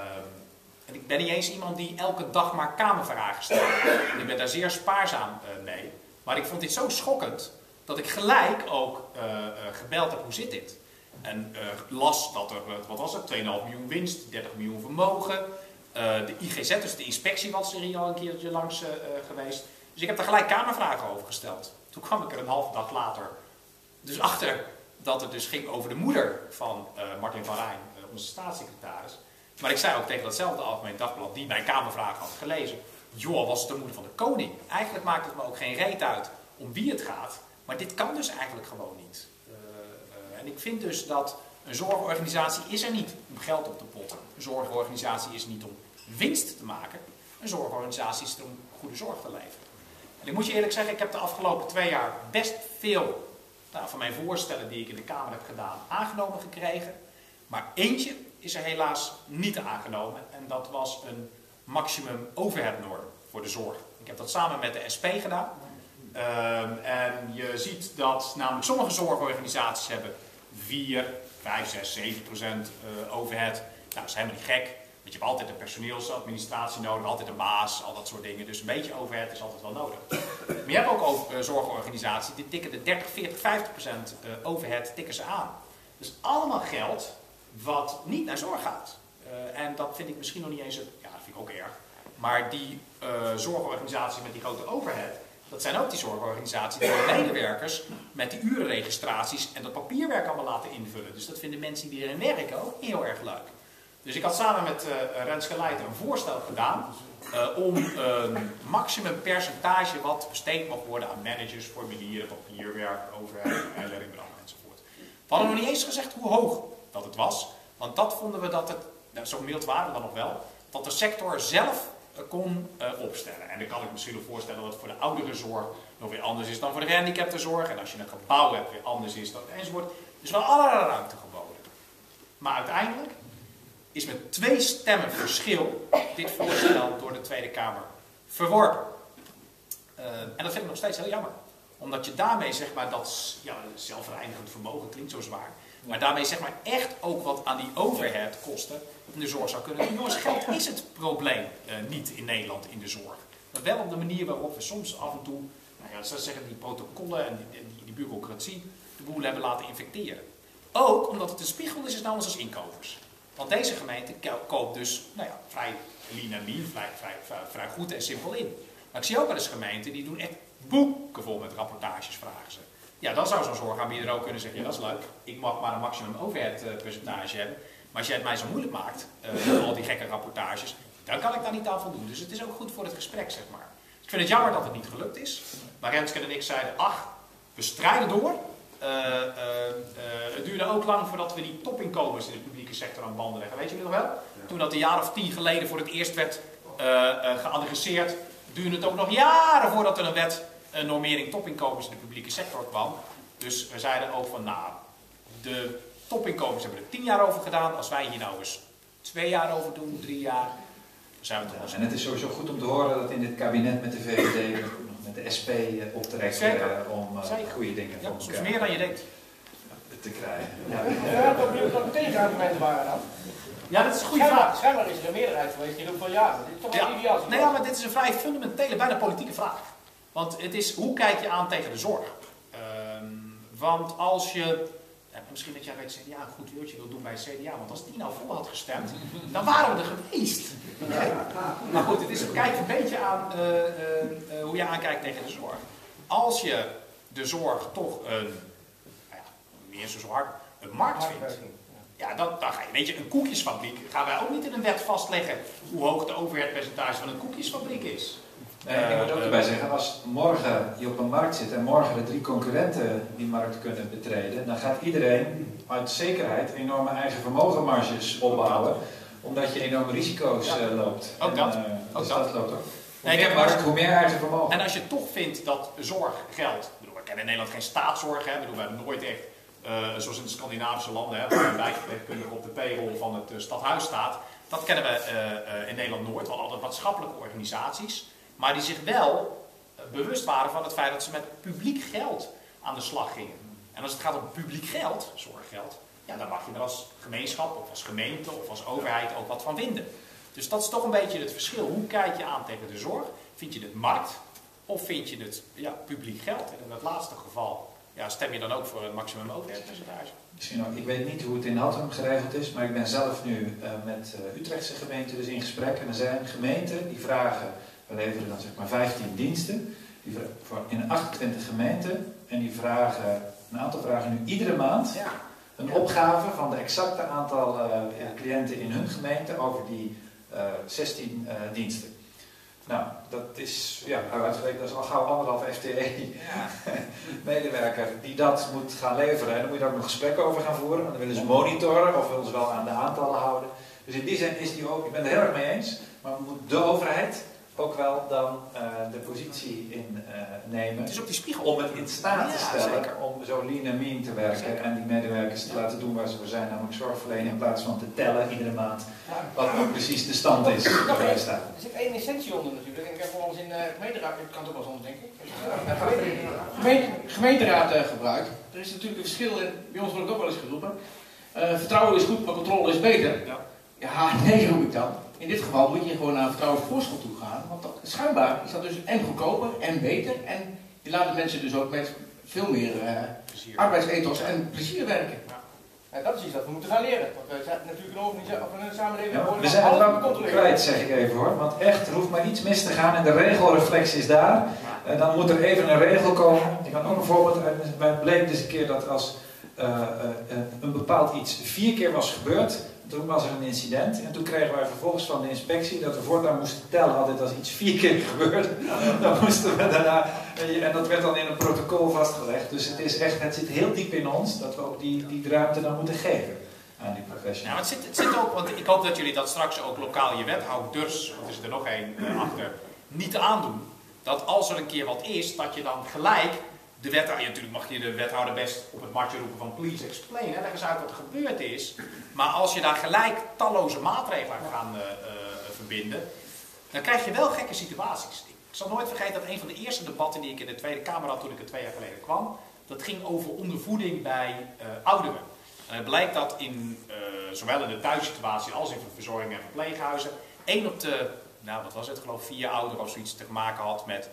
en ik ben niet eens iemand die elke dag maar kamervragen stelt. Ik ben daar zeer spaarzaam uh, mee. Maar ik vond dit zo schokkend, dat ik gelijk ook uh, uh, gebeld heb, hoe zit dit? En uh, las dat er, wat was het, twee komma vijf miljoen winst, dertig miljoen vermogen. Uh, de I G Z, dus de inspectie, was er hier al een keertje langs uh, geweest. Dus ik heb daar gelijk kamervragen over gesteld. Toen kwam ik er een halve dag later dus achter dat het dus ging over de moeder van uh, Martin van Rijn, uh, onze staatssecretaris. Maar ik zei ook tegen datzelfde Algemeen Dagblad, die mijn kamervragen had gelezen, joh, was het de moeder van de koning? Eigenlijk maakt het me ook geen reet uit om wie het gaat, maar dit kan dus eigenlijk gewoon niet. Uh, uh, en ik vind dus dat een zorgorganisatie is er niet om geld op te potten. Een zorgorganisatie is niet om winst te maken. Een zorgorganisatie is er om goede zorg te leveren. En ik moet je eerlijk zeggen, ik heb de afgelopen twee jaar best veel nou, van mijn voorstellen die ik in de Kamer heb gedaan aangenomen gekregen. Maar eentje is er helaas niet aangenomen. En dat was een maximum overheadnorm voor de zorg. Ik heb dat samen met de S P gedaan. Um, en je ziet dat namelijk sommige zorgorganisaties hebben vier, vijf, zes, zeven procent uh, overhead. Nou, dat is helemaal niet gek. Want je hebt altijd een personeelsadministratie nodig, altijd een baas, al dat soort dingen. Dus een beetje overhead is altijd wel nodig. Maar je hebt ook over, uh, zorgorganisaties, die tikken de dertig, veertig, vijftig procent uh, overhead tikken ze aan. Dus allemaal geld wat niet naar zorg gaat. Uh, en dat vind ik misschien nog niet eens, een, ja dat vind ik ook erg. Maar die uh, zorgorganisaties met die grote overhead, dat zijn ook die zorgorganisaties die de medewerkers met die urenregistraties en dat papierwerk allemaal laten invullen. Dus dat vinden mensen die erin werken ook heel erg leuk. Dus ik had samen met uh, Renske Leijten een voorstel gedaan uh, om een uh, maximum percentage wat besteed mag worden aan managers, formulieren, papierwerk, overheid, leerlingbedrijf enzovoort. We hadden nog niet eens gezegd hoe hoog dat het was, want dat vonden we dat het, nou, zo mild waren we dan nog wel, dat de sector zelf kon uh, opstellen. En dan kan ik misschien nog voorstellen dat het voor de ouderenzorg nog weer anders is dan voor de gehandicaptenzorg. En als je een gebouw hebt, weer anders is dan enzovoort. Dus wel allerlei ruimte geboden. Maar uiteindelijk is met twee stemmen verschil dit voorstel door de Tweede Kamer verworpen. Uh, en dat vind ik nog steeds heel jammer. Omdat je daarmee zeg maar dat ja, zelfreinigend vermogen klinkt zo zwaar. Maar daarmee zeg maar echt ook wat aan die overhead kosten in de zorg zou kunnen doen. Jongens, geld is het probleem uh, niet in Nederland in de zorg. Maar wel op de manier waarop we soms af en toe, nou ja, zou zeggen die protocollen en die, die, die bureaucratie de boel hebben laten infecteren. Ook omdat het een spiegel is naar ons als inkopers. Want deze gemeente koopt dus nou ja, vrij lean en mean, vrij, vrij, vrij, vrij goed en simpel in. Maar ik zie ook wel eens gemeenten die doen echt boeken vol met rapportages, vragen ze. Ja, dan zou zo'n zorgaanbieder ook kunnen zeggen, ja dat is leuk, ik mag maar een maximum overhead percentage hebben. Maar als jij het mij zo moeilijk maakt, uh, met al die gekke rapportages, dan kan ik daar niet aan voldoen. Dus het is ook goed voor het gesprek, zeg maar. Ik vind het jammer dat het niet gelukt is. Maar Renske en ik zeiden, ach, we strijden door. Uh, uh, uh, het duurde ook lang voordat we die topinkomens in de publieke sector aan banden leggen. Weet jullie nog wel? Ja. Toen dat een jaar of tien geleden voor het eerst werd uh, uh, geadresseerd, duurde het ook nog jaren voordat er een wet, een normering topinkomens in de publieke sector kwam. Dus we zeiden ook van, nou, de topinkomens hebben er tien jaar over gedaan. Als wij hier nou eens twee jaar over doen, drie jaar, dan zijn we toch wel zo. En het is sowieso goed om te horen dat in dit kabinet met de V V D, met de S P optrekt uh, om uh, goede dingen ja, voor soms elkaar meer dan je denkt te krijgen. Ja, ja. Welke tegenargumenten waren dan? Ja, dat is een goede vraag. Schijnbaar is er een meerderheid geweest die roept van ja, dit is toch wel ja. ideaal. Nee, ja, maar dit is een vrij fundamentele, bijna politieke vraag. Want het is, hoe kijk je aan tegen de zorg? Um, want als je, ja, misschien dat jij bij het C D A een goed weertje wil doen bij het C D A, want als die nou voor had gestemd, dan waren we er geweest. Ja. Maar goed, het is, kijk een beetje aan uh, uh, uh, hoe je aankijkt tegen de zorg. Als je de zorg toch een, nou ja, niet eens zo hard, een markt vindt, ja, dan, dan ga je, weet je, een koekjesfabriek gaan wij ook niet in een wet vastleggen hoe hoog de overheadpercentage van een koekjesfabriek is. Nee, ik moet ook uh, erbij zeggen, als morgen je op een markt zit en morgen de drie concurrenten die markt kunnen betreden, dan gaat iedereen uit zekerheid enorme eigen vermogenmarges opbouwen, omdat je enorme risico's ja. uh, loopt. Ook en, dat. Uh, ook dus dat. dat loopt ook. Hoe, nee, meer markt, hoe meer eigen vermogen. En als je toch vindt dat zorggeld, ik bedoel, we kennen in Nederland geen staatszorg, hè, bedoel, we hebben nooit echt, uh, zoals in de Scandinavische landen, hè, waar een wijkverpleegkundige op de payroll van het uh, stadhuis staat, dat kennen we uh, uh, in Nederland nooit. We hadden altijd maatschappelijke organisaties. Maar die zich wel bewust waren van het feit dat ze met publiek geld aan de slag gingen. En als het gaat om publiek geld, zorggeld, ja, dan mag je er als gemeenschap of als gemeente of als overheid ook wat van vinden. Dus dat is toch een beetje het verschil. Hoe kijk je aan tegen de zorg? Vind je het markt of vind je het ja, publiek geld? En in dat laatste geval ja, stem je dan ook voor een maximum overheidspercentage. Misschien ook, ik weet niet hoe het in Hattem geregeld is, maar ik ben zelf nu uh, met uh, Utrechtse gemeenten dus in gesprek. En er zijn gemeenten die vragen, we leveren dan zeg maar vijftien diensten, die voor in achtentwintig gemeenten. En die vragen, een aantal vragen nu iedere maand ja. een opgave van de exacte aantal uh, cliënten in hun gemeente over die uh, zestien uh, diensten. Nou, dat is, ja, uitgerekend, dat is al gauw anderhalf F T E-medewerker die dat moet gaan leveren. En dan moet je daar ook nog gesprekken over gaan voeren. Want dan willen ze monitoren of willen ze wel aan de aantallen houden. Dus in die zin is die ook, ik ben het er heel erg mee eens, maar moet de overheid ook wel dan uh, de positie innemen. Uh, het is ook die spiegel. Om het in staat te ja, stellen zeker. om zo lean en mean te werken zeker. En die medewerkers te ja. laten doen waar ze voor zijn, namelijk zorg verlenen in plaats van te tellen iedere maand ja. wat ook precies de stand is waar wij staan. Er zit één essentie onder natuurlijk. En ik heb wel eens in de uh, gemeenteraad, het kan toch wel soms denk ik, uh, gemeente, gemeenteraad uh, gebruikt. Er is natuurlijk een verschil in, bij ons wordt het ook wel eens geroepen. Uh, vertrouwen is goed, maar controle is beter. Ja, ja nee roep ik dan. In dit geval moet je gewoon naar vertrouwensvoorschool toe gaan, want dat, schijnbaar is dat dus en goedkoper en beter en je laat de mensen dus ook met veel meer uh, arbeidsethos en plezier werken. Ja. En dat is iets dat we moeten gaan leren, want we zijn natuurlijk een organisatie of een samenleving. Ja, we zijn het wel kwijt, zeg ik even hoor, want echt er hoeft maar iets mis te gaan en de regelreflex is daar. En dan moet er even een regel komen. Ik kan ook een voorbeeld uit, het bleek dus een keer dat als uh, uh, een bepaald iets vier keer was gebeurd, toen was er een incident en toen kregen wij vervolgens van de inspectie dat we voortaan moesten tellen altijd als iets vier keer gebeurde. Dan moesten we daarna, en dat werd dan in een protocol vastgelegd. Dus het is echt, het zit heel diep in ons dat we ook die, die ruimte dan moeten geven aan die professionals. Ja, maar het zit, het zit ook, want ik hoop dat jullie dat straks ook lokaal je wethouders, want er zit er nog één uh, achter, niet aandoen. Dat als er een keer wat is, dat je dan gelijk de wethouder, natuurlijk mag je de wethouder best op het matje roepen van please explain, hè, leg eens uit wat er gebeurd is. Maar als je daar gelijk talloze maatregelen aan gaat uh, uh, verbinden, dan krijg je wel gekke situaties. Ik zal nooit vergeten dat een van de eerste debatten die ik in de Tweede Kamer had toen ik er twee jaar geleden kwam, dat ging over ondervoeding bij uh, ouderen. En het blijkt dat in, uh, zowel in de thuissituatie als in verzorging en verpleeghuizen, één op de, nou wat was het, geloof vier ouderen of zoiets te maken had met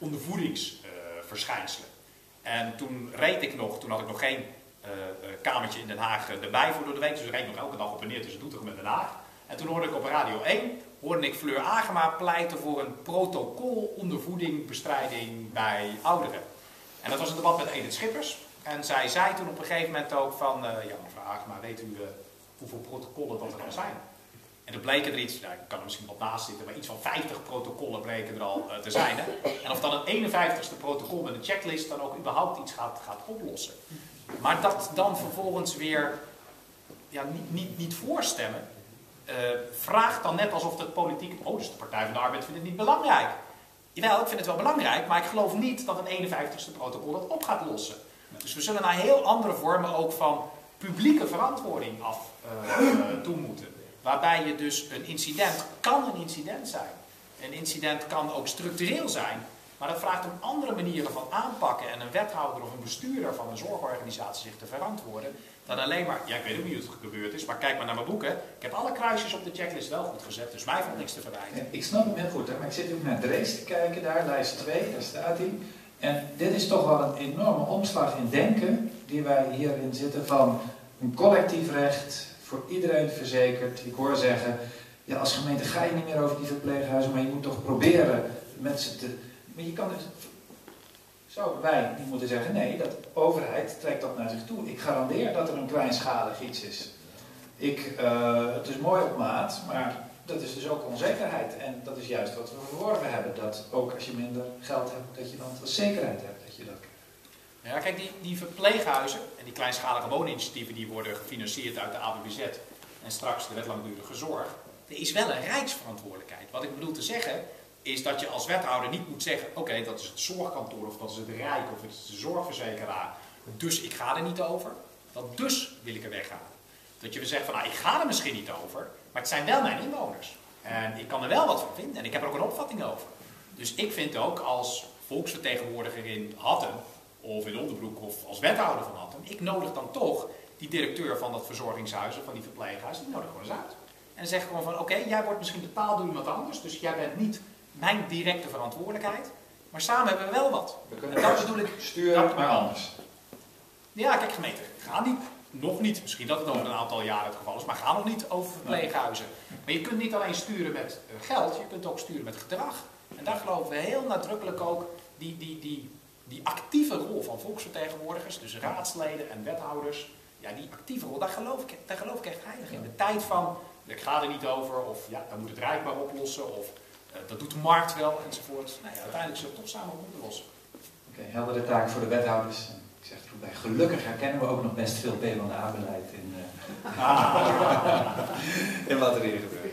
ondervoedingsverschijnselen. Uh, en toen reed ik nog, toen had ik nog geen uh, kamertje in Den Haag erbij voor door de week, dus ik reed nog elke dag op en neer tussen Doetinchem en Den Haag. En toen hoorde ik op Radio één, hoorde ik Fleur Agema pleiten voor een protocol ondervoeding bestrijding bij ouderen. En dat was een debat met Edith Schippers. En zij zei toen op een gegeven moment ook van, uh, ja mevrouw Agema, weet u uh, hoeveel protocollen dat er al zijn? En toen bleken er iets, nou, ik kan er misschien wat naast zitten, maar iets van vijftig protocollen bleken er al uh, te zijn. Hè? En of dan een eenenvijftigste protocol met een checklist dan ook überhaupt iets gaat, gaat oplossen. Maar dat dan vervolgens weer ja, niet, niet, niet voorstemmen, uh, vraagt dan net alsof het politiek, oh dus de Partij van de Arbeid vindt het niet belangrijk. Jawel, ik vind het wel belangrijk, maar ik geloof niet dat een eenenvijftigste protocol dat op gaat lossen. Dus we zullen naar heel andere vormen ook van publieke verantwoording af uh, uh, toe moeten. Waarbij je dus een incident kan een incident zijn. Een incident kan ook structureel zijn, maar dat vraagt om andere manieren van aanpakken en een wethouder of een bestuurder van een zorgorganisatie zich te verantwoorden. Dan alleen maar, ja ik weet ook niet hoe het gebeurd is, maar kijk maar naar mijn boeken. Ik heb alle kruisjes op de checklist wel goed gezet, dus mij valt niks te verwijten. Ja, ik snap hem heel goed, hè, maar ik zit ook naar Drees te kijken daar, lijst twee, daar staat hij. En dit is toch wel een enorme omslag in denken die wij hierin zitten van een collectief recht voor iedereen verzekerd. Ik hoor zeggen, ja als gemeente ga je niet meer over die verpleeghuizen, maar je moet toch proberen met ze te... Maar je kan dus... Zouden wij niet moeten zeggen, nee, de overheid trekt dat naar zich toe. Ik garandeer dat er een kleinschalig iets is. Ik, uh, het is mooi op maat, maar dat is dus ook onzekerheid. En dat is juist wat we verworven hebben. Dat ook als je minder geld hebt, dat je dan als zekerheid hebt dat je dat krijgt. Ja, kijk, die, die verpleeghuizen en die kleinschalige wooninitiatieven die worden gefinancierd uit de A W B Z en straks de wet langdurige zorg, er is wel een rijksverantwoordelijkheid. Wat ik bedoel te zeggen is dat je als wethouder niet moet zeggen, oké, okay, dat is het zorgkantoor of dat is het Rijk of het is de zorgverzekeraar, dus ik ga er niet over. Dat dus wil ik er weggaan. Dat je wil zeggen van, nou, ik ga er misschien niet over, maar het zijn wel mijn inwoners. En ik kan er wel wat van vinden en ik heb er ook een opvatting over. Dus ik vind ook als volksvertegenwoordiger in Hattem, of in Onderbroek of als wethouder van Hattem, ik nodig dan toch die directeur van dat verzorgingshuis of van die verpleeghuis, die nodig gewoon eens uit. En zeg gewoon van, oké, okay, jij wordt misschien betaald door iemand anders, dus jij bent niet mijn directe verantwoordelijkheid, maar samen hebben we wel wat. We kunnen en dat bedoel ik sturen, maar anders. Ja, kijk gemeente, ga niet, nog niet, misschien dat het over een aantal jaren het geval is, maar ga nog niet over verpleeghuizen. Maar je kunt niet alleen sturen met geld, je kunt ook sturen met gedrag. En daar geloven we heel nadrukkelijk ook die, die, die, die actieve rol van volksvertegenwoordigers, dus raadsleden en wethouders. Ja, die actieve rol, daar geloof ik, daar geloof ik echt heilig in. De tijd van, ik ga er niet over, of ja, dan moet het Rijk maar oplossen, of uh, dat doet de markt wel, enzovoort. Nou ja, uiteindelijk zullen we het toch samen moeten lossen. Oké, okay, heldere taak voor de wethouders. Ik zeg er ook bij, gelukkig herkennen we ook nog best veel P van de A-beleid in, uh, ah. in wat er hier gebeurt.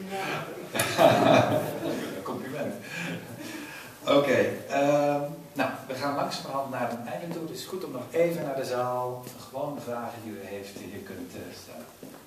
Compliment. Oké, okay, uh, nou, we gaan langzamerhand naar een einde toe. Het is goed om nog even naar de zaal gewoon vragen die u heeft die je kunt uh, stellen.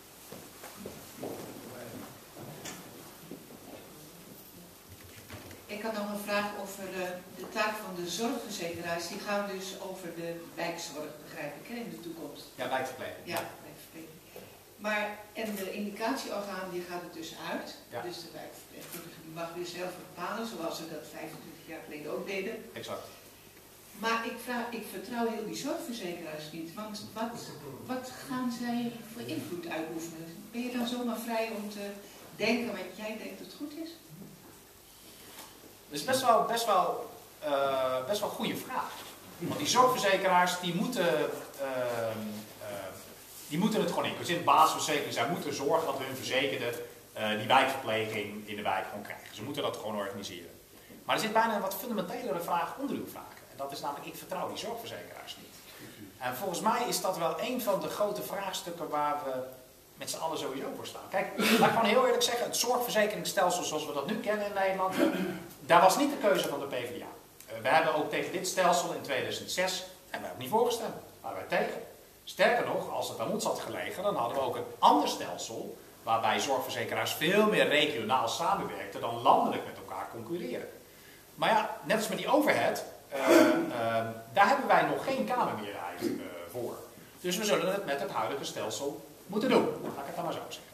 Ik had nog een vraag over uh, de taak van de zorgverzekeraars. Die gaan dus over de wijkzorg, begrijp ik, hè, in de toekomst. Ja, wijkverpleging. Ja, wijkverpleging. Maar, en de indicatieorgaan die gaat er dus uit. Ja. Dus de wijkverpleegkundige die mag weer zelf bepalen, zoals ze dat vijfentwintig jaar geleden ook deden. Exact. Maar ik, vraag, ik vertrouw heel die zorgverzekeraars niet. Want wat, wat gaan zij voor invloed uitoefenen? Ben je dan zomaar vrij om te denken wat jij denkt dat goed is? Dat is best wel, best wel, uh, best wel een goede vraag. Want die zorgverzekeraars die moeten, uh, uh, die moeten het gewoon in. Dus in de basisverzekering, zij moeten zorgen dat hun verzekerden uh, die wijkverpleging in de wijk gewoon krijgen. Ze moeten dat gewoon organiseren. Maar er zit bijna een wat fundamentelere vraag onder uw vraag. En dat is namelijk, ik vertrouw die zorgverzekeraars niet. En volgens mij is dat wel een van de grote vraagstukken waar we met z'n allen sowieso voor staan. Kijk, laat ik gewoon heel eerlijk zeggen, het zorgverzekeringsstelsel zoals we dat nu kennen in Nederland, daar was niet de keuze van de PvdA. Uh, we hebben ook tegen dit stelsel in tweeduizend zes en we hebben niet voorgestemd, waren wij tegen. Sterker nog, als het aan ons had gelegen, dan hadden we ook een ander stelsel waarbij zorgverzekeraars veel meer regionaal samenwerkten dan landelijk met elkaar concurreren. Maar ja, net als met die overhead, uh, uh, daar hebben wij nog geen Kamermeerderheid uh, voor. Dus we zullen het met het huidige stelsel moeten doen. Dan ga ik het dan maar zo zeggen.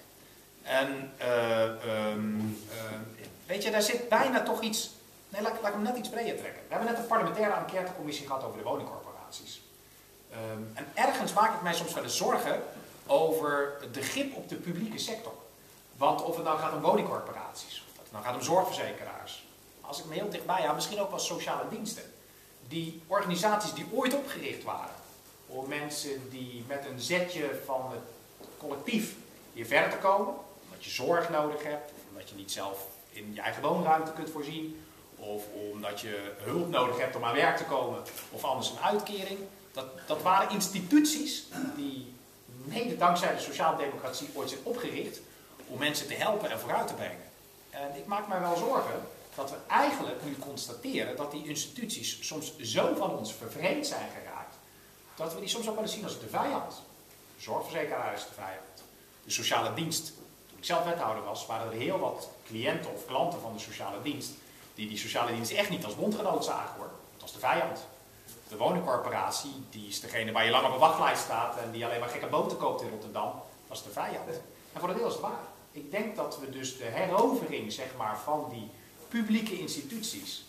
En uh, um, uh, weet je, daar zit bijna toch iets... Nee, laat, laat ik hem net iets breder trekken. We hebben net een parlementaire enquêtecommissie gehad over de woningcorporaties. Um, en ergens maak ik mij soms wel eens zorgen over de grip op de publieke sector. Want of het nou gaat om woningcorporaties, of het nou gaat om zorgverzekeraars. Als ik me heel dichtbij hou, misschien ook wel sociale diensten. Die organisaties die ooit opgericht waren. Om mensen die met een zetje van het collectief hier verder te komen. Omdat je zorg nodig hebt, of omdat je niet zelf in je eigen woonruimte kunt voorzien. Of omdat je hulp nodig hebt om aan werk te komen, of anders een uitkering. Dat, dat waren instituties die mede dankzij de sociaaldemocratie ooit zijn opgericht om mensen te helpen en vooruit te brengen. En ik maak mij wel zorgen dat we eigenlijk nu constateren dat die instituties soms zo van ons vervreemd zijn geraakt, dat we die soms ook wel eens zien als de vijand. De zorgverzekeraar is de vijand. De sociale dienst. Toen ik zelf wethouder was, waren er heel wat cliënten of klanten van de sociale dienst die die sociale dienst echt niet als bondgenoot zagen hoor. Dat was de vijand. De woningcorporatie, die is degene waar je lang op een wachtlijst staat en die alleen maar gekke boten koopt in Rotterdam, was de vijand. En voor dat deel is het waar. Ik denk dat we dus de herovering zeg maar, van die publieke instituties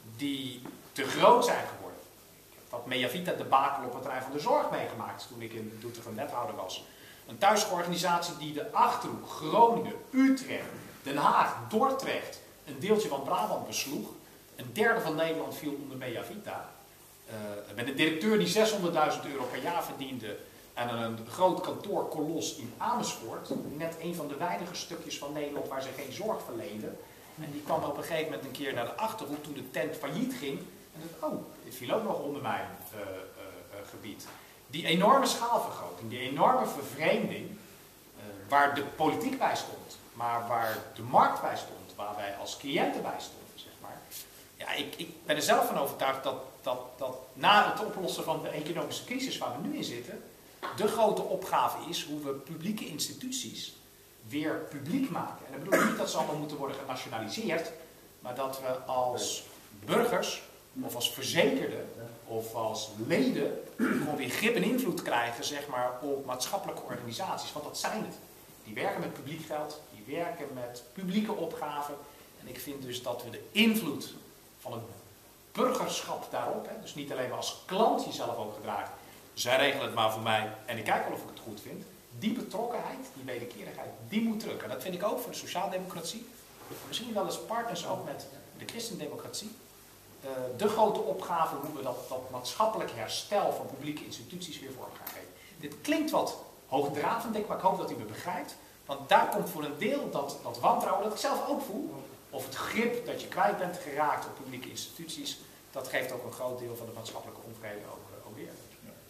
die te groot zijn geworden. Ik heb dat Meavita-debakel op het terrein van de zorg meegemaakt toen ik in Doetinchem wethouder was. Een thuisorganisatie die de Achterhoek, Groningen, Utrecht, Den Haag, Dordrecht, een deeltje van Brabant besloeg. Een derde van Nederland viel onder Meavita. Uh, met een directeur die zeshonderdduizend euro per jaar verdiende en een groot kantoorkolos in Amersfoort. Net een van de weinige stukjes van Nederland waar ze geen zorg verleenden. En die kwam op een gegeven moment een keer naar de Achterhoek toen de tent failliet ging. En dacht, oh, dit viel ook nog onder mijn uh, uh, uh, gebied. Die enorme schaalvergroting, die enorme vervreemding, uh, waar de politiek bij stond, maar waar de markt bij stond, waar wij als cliënten bij stonden, zeg maar. Ja, ik, ik ben er zelf van overtuigd dat, dat, dat na het oplossen van de economische crisis waar we nu in zitten, de grote opgave is hoe we publieke instituties weer publiek maken. En dat bedoel ik niet dat ze allemaal moeten worden genationaliseerd, maar dat we als burgers, of als verzekerden, of als leden, gewoon weer grip en invloed krijgen, zeg maar, op maatschappelijke organisaties. Want dat zijn het. Die werken met publiek geld, die werken met publieke opgaven. En ik vind dus dat we de invloed van het burgerschap daarop, hè, dus niet alleen maar als klant jezelf ook gedraagt, zij regelen het maar voor mij en ik kijk wel of ik het goed vind. Die betrokkenheid, die wederkerigheid, die moet terug. En dat vind ik ook voor de sociaaldemocratie. Misschien wel eens partners ook met de christendemocratie. Uh, de grote opgave hoe we dat, dat maatschappelijk herstel van publieke instituties weer vorm gaan geven. Dit klinkt wat hoogdravend, denk ik, maar ik hoop dat u me begrijpt. Want daar komt voor een deel dat, dat wantrouwen, dat ik zelf ook voel. Of het grip dat je kwijt bent geraakt op publieke instituties, dat geeft ook een groot deel van de maatschappelijke onvrede ook, uh, ook weer.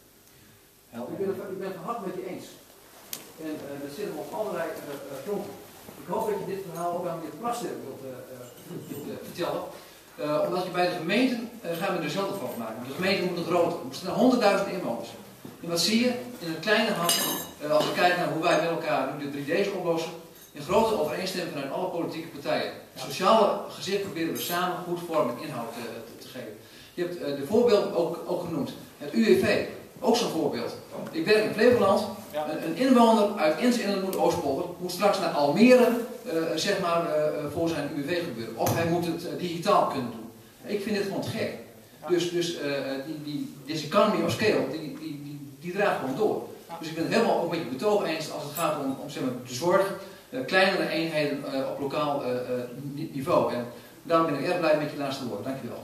Ja. Ik ben het, ik ben het van harte met je eens. En uh, dat zit hem op allerlei uh, uh, fronten. Ik hoop dat je dit verhaal ook aan meneer Plaster wilt uh, uh, vertellen. Uh, omdat je bij de gemeenten uh, gaan we er zelf van maken. De gemeente moet het groter. Er staan honderdduizend inwoners. En wat zie je in een kleine hand, uh, als we kijken naar hoe wij met elkaar nu de drie D's oplossen, in grote overeenstemming vanuit alle politieke partijen. Het sociale gezicht proberen we samen goed vorm en inhoud uh, te, te geven. Je hebt uh, de voorbeelden ook, ook genoemd. Het U W V, ook zo'n voorbeeld. Ik werk in Flevoland. Ja. Een, een inwoner uit Ins in het Oostpolder moet straks naar Almere uh, zeg maar, uh, voor zijn U W V gebeuren. Of hij moet het uh, digitaal kunnen doen. Ik vind dit gewoon te gek. Ja. Dus, dus uh, die, die, deze economy of scale, die, die, die, die draagt gewoon door. Ja. Dus ik ben het helemaal ook met je betoog eens als het gaat om, om zeg maar, de zorg. Uh, kleinere eenheden uh, op lokaal uh, uh, niveau. En daarom ben ik erg blij met je laatste woord. Dankjewel.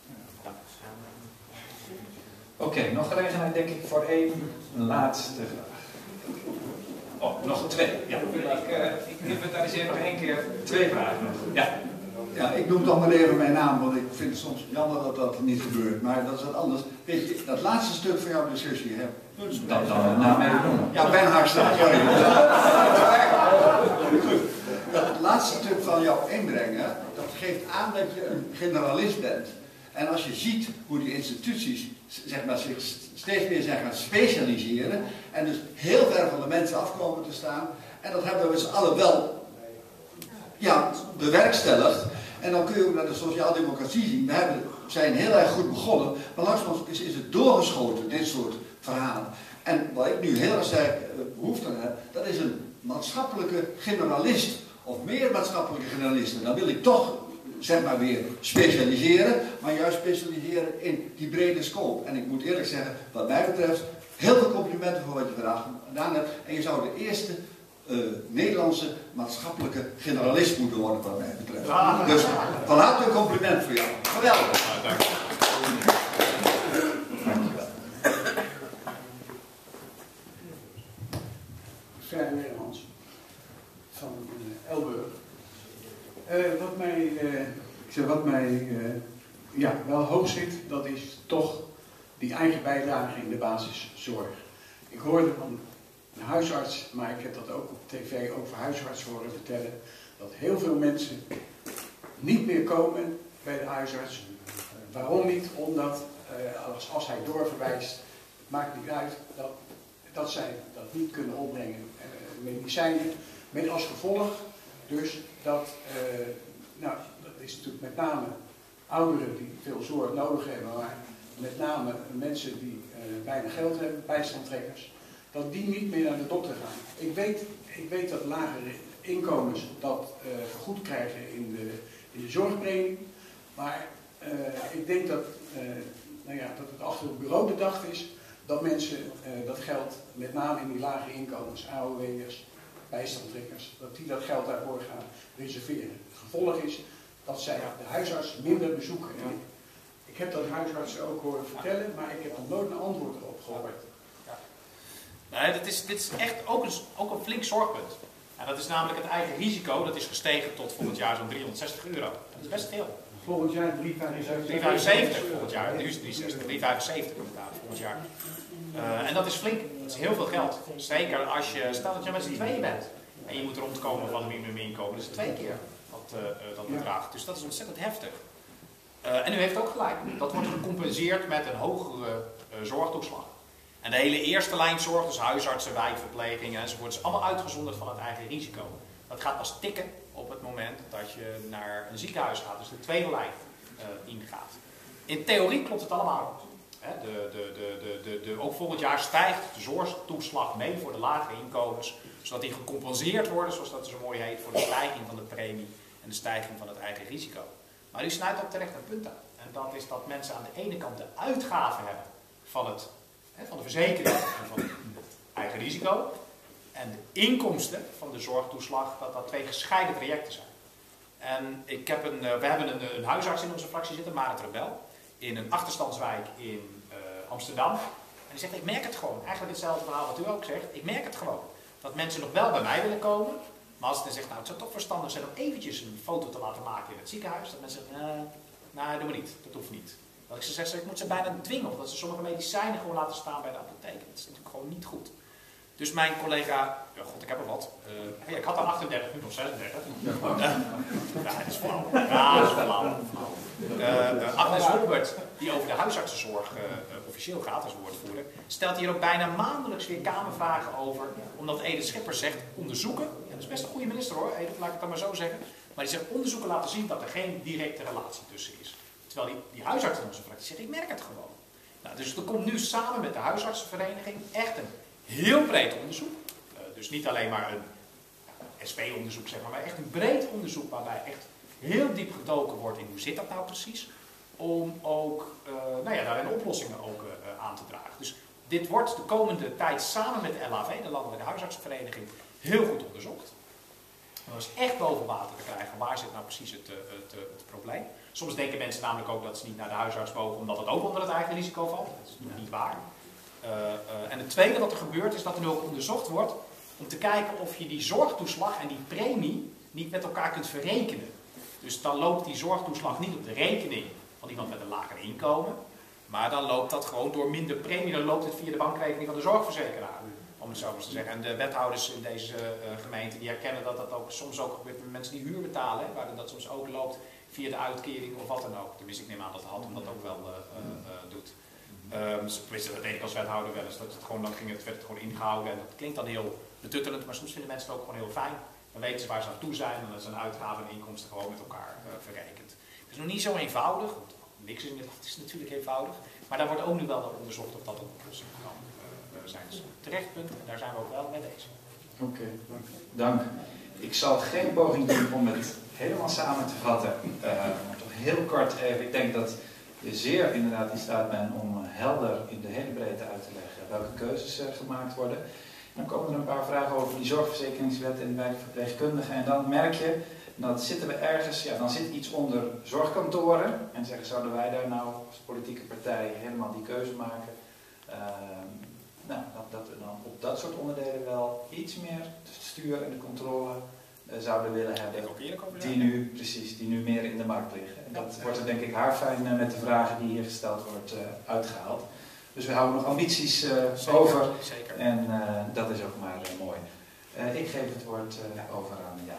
Oké, okay, nog gelegenheid denk ik voor één laatste vraag. Oh, nog twee. Ja, ik, uh, ik inventariseer nog één keer twee vragen. Ja. Ja, ik noem toch maar even mijn naam, want ik vind het soms jammer dat dat niet gebeurt. Maar dat is wat anders. Weet je, dat laatste stuk van jouw discussie, hè? Dan dan een naam even noemen. Ja, Ben Harstra, sorry. Goed. Dat laatste stuk van jouw inbrengen, dat geeft aan dat je een generalist bent. En als je ziet hoe die instituties zeg maar, zich steeds meer zijn gaan specialiseren en dus heel ver van de mensen afkomen te staan, en dat hebben we met z'n allen wel ja, bewerkstelligd. En dan kun je ook naar de sociaaldemocratie zien. We hebben, zijn heel erg goed begonnen, maar langzamerhand is, is het doorgeschoten, dit soort verhalen. En wat ik nu heel erg sterk behoefte aan heb, dat is een maatschappelijke generalist. Of meer maatschappelijke generalisten. Dan wil ik toch, zeg maar weer, specialiseren. Maar juist specialiseren in die brede scope. En ik moet eerlijk zeggen, wat mij betreft, heel veel complimenten voor wat je vandaag gedaan hebt. En je zou de eerste uh, Nederlandse maatschappelijke generalist moeten worden, wat mij betreft. Ja. Dus van harte een compliment voor jou. Geweldig. Ja, dank je. Vrij Nederlands van uh, Elburg. Uh, wat mij, uh, ik zeg, wat mij uh, ja, wel hoog zit, dat is toch die eigen bijdrage in de basiszorg. Ik hoorde van een huisarts, maar ik heb dat ook op tv over huisarts horen vertellen, dat heel veel mensen niet meer komen bij de huisarts. Waarom niet? Omdat uh, als, als hij doorverwijst, het maakt niet uit dat, dat zij dat niet kunnen opbrengen. Uh, medicijnen, met als gevolg dus dat, uh, nou, dat is natuurlijk met name ouderen die veel zorg nodig hebben, maar met name mensen die uh, weinig geld hebben, bijstandtrekkers, dat die niet meer naar de dokter gaan. Ik weet, ik weet dat lagere inkomens dat uh, vergoed krijgen in de, in de zorgpremie, maar uh, ik denk dat, uh, nou ja, dat het achter het bureau bedacht is dat mensen uh, dat geld, met name in die lage inkomens, A O W'ers, bijstandtrekkers, dat die dat geld daarvoor gaan reserveren. Het gevolg is dat zij de huisarts minder bezoeken. En ik heb dat huisartsen ook horen vertellen, maar ik heb nog nooit een antwoord erop gehoord. Ja. Nee, dit is, dit is echt ook een, ook een flink zorgpunt. En dat is namelijk het eigen risico, dat is gestegen tot volgend jaar zo'n driehonderdzestig euro. Dat is best veel. Volgend jaar drie komma vijfenzeventig volgend jaar, nu is het drie komma vijfenzeventig inderdaad volgend jaar. Uh, en dat is flink, dat is heel veel geld. Zeker als je, stel dat je met z'n tweeën bent en je moet rondkomen van een minimuminkomen, dat is twee keer dat, uh, dat bedrag. Dus dat is ontzettend heftig. Uh, en u heeft ook gelijk, dat wordt gecompenseerd met een hogere uh, zorgtoeslag. En de hele eerste lijn zorg, dus huisartsen, wijkverplegingen enzovoort, is allemaal uitgezonderd van het eigen risico. Dat gaat pas tikken op het moment dat je naar een ziekenhuis gaat, dus de tweede lijn uh, ingaat. In theorie klopt het allemaal. He, de, de, de, de, de, de, ook volgend jaar stijgt de zorgtoeslag mee voor de lage inkomens, zodat die gecompenseerd worden, zoals dat zo mooi heet, voor de stijging van de premie en de stijging van het eigen risico. Maar u snijdt ook terecht een punt aan. En dat is dat mensen aan de ene kant de uitgaven hebben van, het, he, van de verzekering en van het eigen risico, en de inkomsten van de zorgtoeslag, dat dat twee gescheiden trajecten zijn. En ik heb een, we hebben een, een huisarts in onze fractie zitten, Marit Rebel, in een achterstandswijk in uh, Amsterdam. En die zegt, ik merk het gewoon. Eigenlijk hetzelfde verhaal wat u ook zegt. Ik merk het gewoon. Dat mensen nog wel bij mij willen komen. Maar als het dan zegt, nou het zou toch verstandig zijn om eventjes een foto te laten maken in het ziekenhuis. Dat mensen zeggen, nee, nou doe maar niet. Dat hoeft niet. Dat ik ze zeg, ik moet ze bijna dwingen. Of dat ze sommige medicijnen gewoon laten staan bij de apotheek. Dat is natuurlijk gewoon niet goed. Dus mijn collega, ja god ik heb er wat. Uh, ja, ik had dan achtendertig, nu nog zesendertig. Uh, ja, dat is flauw. Ja, dat is flauw. Uh, uh, Agnes Wolbert, die over de huisartsenzorg uh, uh, officieel gaat als woordvoerder, stelt hier ook bijna maandelijks weer kamervragen over, omdat Edith Schippers zegt onderzoeken, en dat is best een goede minister hoor, Edith, laat ik het dan maar zo zeggen, maar die zegt onderzoeken laten zien dat er geen directe relatie tussen is. Terwijl die, die huisarts in onze fractie zegt, ik merk het gewoon. Nou, dus er komt nu samen met de huisartsenvereniging echt een heel breed onderzoek, uh, dus niet alleen maar een S P-onderzoek zeg maar, maar echt een breed onderzoek waarbij echt heel diep gedoken wordt in hoe zit dat nou precies, om ook uh, nou ja, daarin oplossingen ook uh, aan te dragen. Dus dit wordt de komende tijd samen met de L H V, de Landelijke Huisartsenvereniging, heel goed onderzocht. Om eens echt boven water te krijgen, waar zit nou precies het, uh, het, uh, het probleem. Soms denken mensen namelijk ook dat ze niet naar de huisarts mogen, omdat het ook onder het eigen risico valt. Dat is natuurlijk niet waar. Uh, uh, en het tweede wat er gebeurt is dat er nu ook onderzocht wordt om te kijken of je die zorgtoeslag en die premie niet met elkaar kunt verrekenen. Dus dan loopt die zorgtoeslag niet op de rekening van iemand met een lager inkomen, maar dan loopt dat gewoon door minder premie, dan loopt het via de bankrekening van de zorgverzekeraar. Om het zo maar te zeggen. En de wethouders in deze uh, gemeente die herkennen dat dat ook soms ook gebeurt met mensen die huur betalen, hè, waar dat soms ook loopt via de uitkering of wat dan ook. Tenminste, ik neem aan dat Haltem dat ook wel uh, uh, doet. Um, tenminste, dat deed ik als wethouder wel eens. Dat het gewoon, dan ging het, werd het gewoon ingehouden en dat klinkt dan heel betuttelend, maar soms vinden mensen het ook gewoon heel fijn. Dan weten ze waar ze aan toe zijn en dan zijn uitgaven en inkomsten gewoon met elkaar uh, verrekend. Het is nog niet zo eenvoudig, want niks is, het is natuurlijk eenvoudig, maar daar wordt ook nu wel onderzocht of dat een oplossing kan uh, zijn. Dus terechtpunt, en daar zijn we ook wel mee bezig. Oké, okay, dank. dank. Ik zal geen poging doen om het helemaal samen te vatten. Uh, maar toch heel kort even, ik denk dat je zeer inderdaad in staat bent om helder in de hele breedte uit te leggen welke keuzes uh, gemaakt worden. Dan komen er een paar vragen over die zorgverzekeringswet en de wijkverpleegkundigen. En dan merk je, dat zitten we ergens, ja, dan zit iets onder zorgkantoren. En zeggen, zouden wij daar nou als politieke partij helemaal die keuze maken? Uh, nou, dat, dat we dan op dat soort onderdelen wel iets meer het stuur en de controle uh, zouden willen hebben. Die nu, precies, die nu meer in de markt liggen. En dat wordt er denk ik haarfijn uh, met de vragen die hier gesteld wordt uh, uitgehaald. Dus we houden nog ambities uh, zeker, over. Zeker. En uh, dat is ook maar uh, mooi. Uh, ik geef het woord uh, over aan Jan.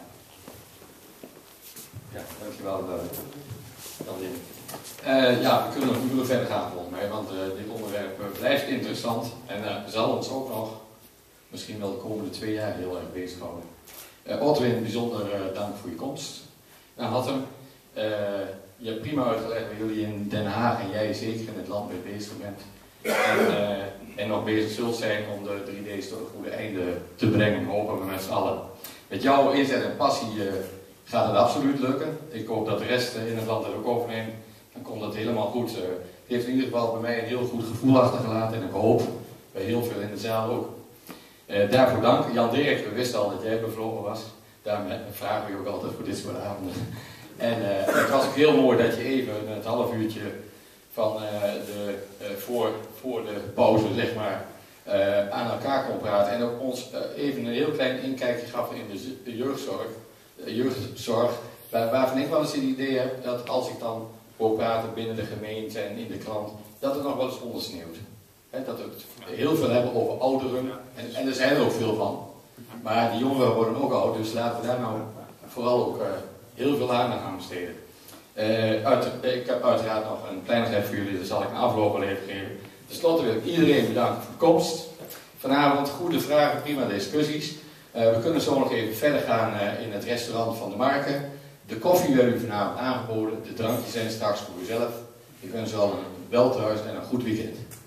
Ja, dankjewel. Uh, uh, ja, we kunnen nog uren verder gaan volgens mij, want uh, dit onderwerp uh, blijft interessant en uh, zal ons ook nog misschien wel de komende twee jaar heel erg bezighouden. Uh, Otwin, bijzonder uh, dank voor je komst naar Hattem. Uh, je hebt prima uitgelegd waar jullie in Den Haag en jij zeker in het land mee bezig bent. En, uh, en nog bezig zult zijn om de drie D's tot een goede einde te brengen, hopen we met z'n allen. Met jouw inzet en passie uh, gaat het absoluut lukken. Ik hoop dat de rest uh, in het land er ook overneemt. Dan komt het helemaal goed. Uh, het heeft in ieder geval bij mij een heel goed gevoel achtergelaten en ik hoop bij heel veel in de zaal ook. Uh, daarvoor dank. Jan Dirk, we wisten al dat jij bevlogen was. Daarom vragen we je ook altijd voor dit soort avonden. En uh, het was ook heel mooi dat je even het half uurtje van uh, de, uh, voor, voor de pauze, zeg maar, uh, aan elkaar kon praten. En ook ons uh, even een heel klein inkijkje gaf in de, de jeugdzorg, de jeugdzorg waar, waarvan ik wel eens het idee heb dat als ik dan hoor praten binnen de gemeente en in de krant, dat het nog wel eens ondersneeuwt. He, dat we het heel veel hebben over ouderen, en, en er zijn er ook veel van. Maar die jongeren worden ook oud, dus laten we daar nou vooral ook uh, heel veel aandacht aan besteden. Uh, uit, ik heb uiteraard nog een kleinigheid voor jullie, daar zal ik een afloop wel even geven. Ten slotte wil ik iedereen bedanken voor de komst. Vanavond goede vragen, prima discussies. Uh, we kunnen zo nog even verder gaan uh, in het restaurant van de Marken. De koffie werd u vanavond aangeboden, de drankjes zijn straks voor uzelf. Ik wens u al een wel thuis en een goed weekend.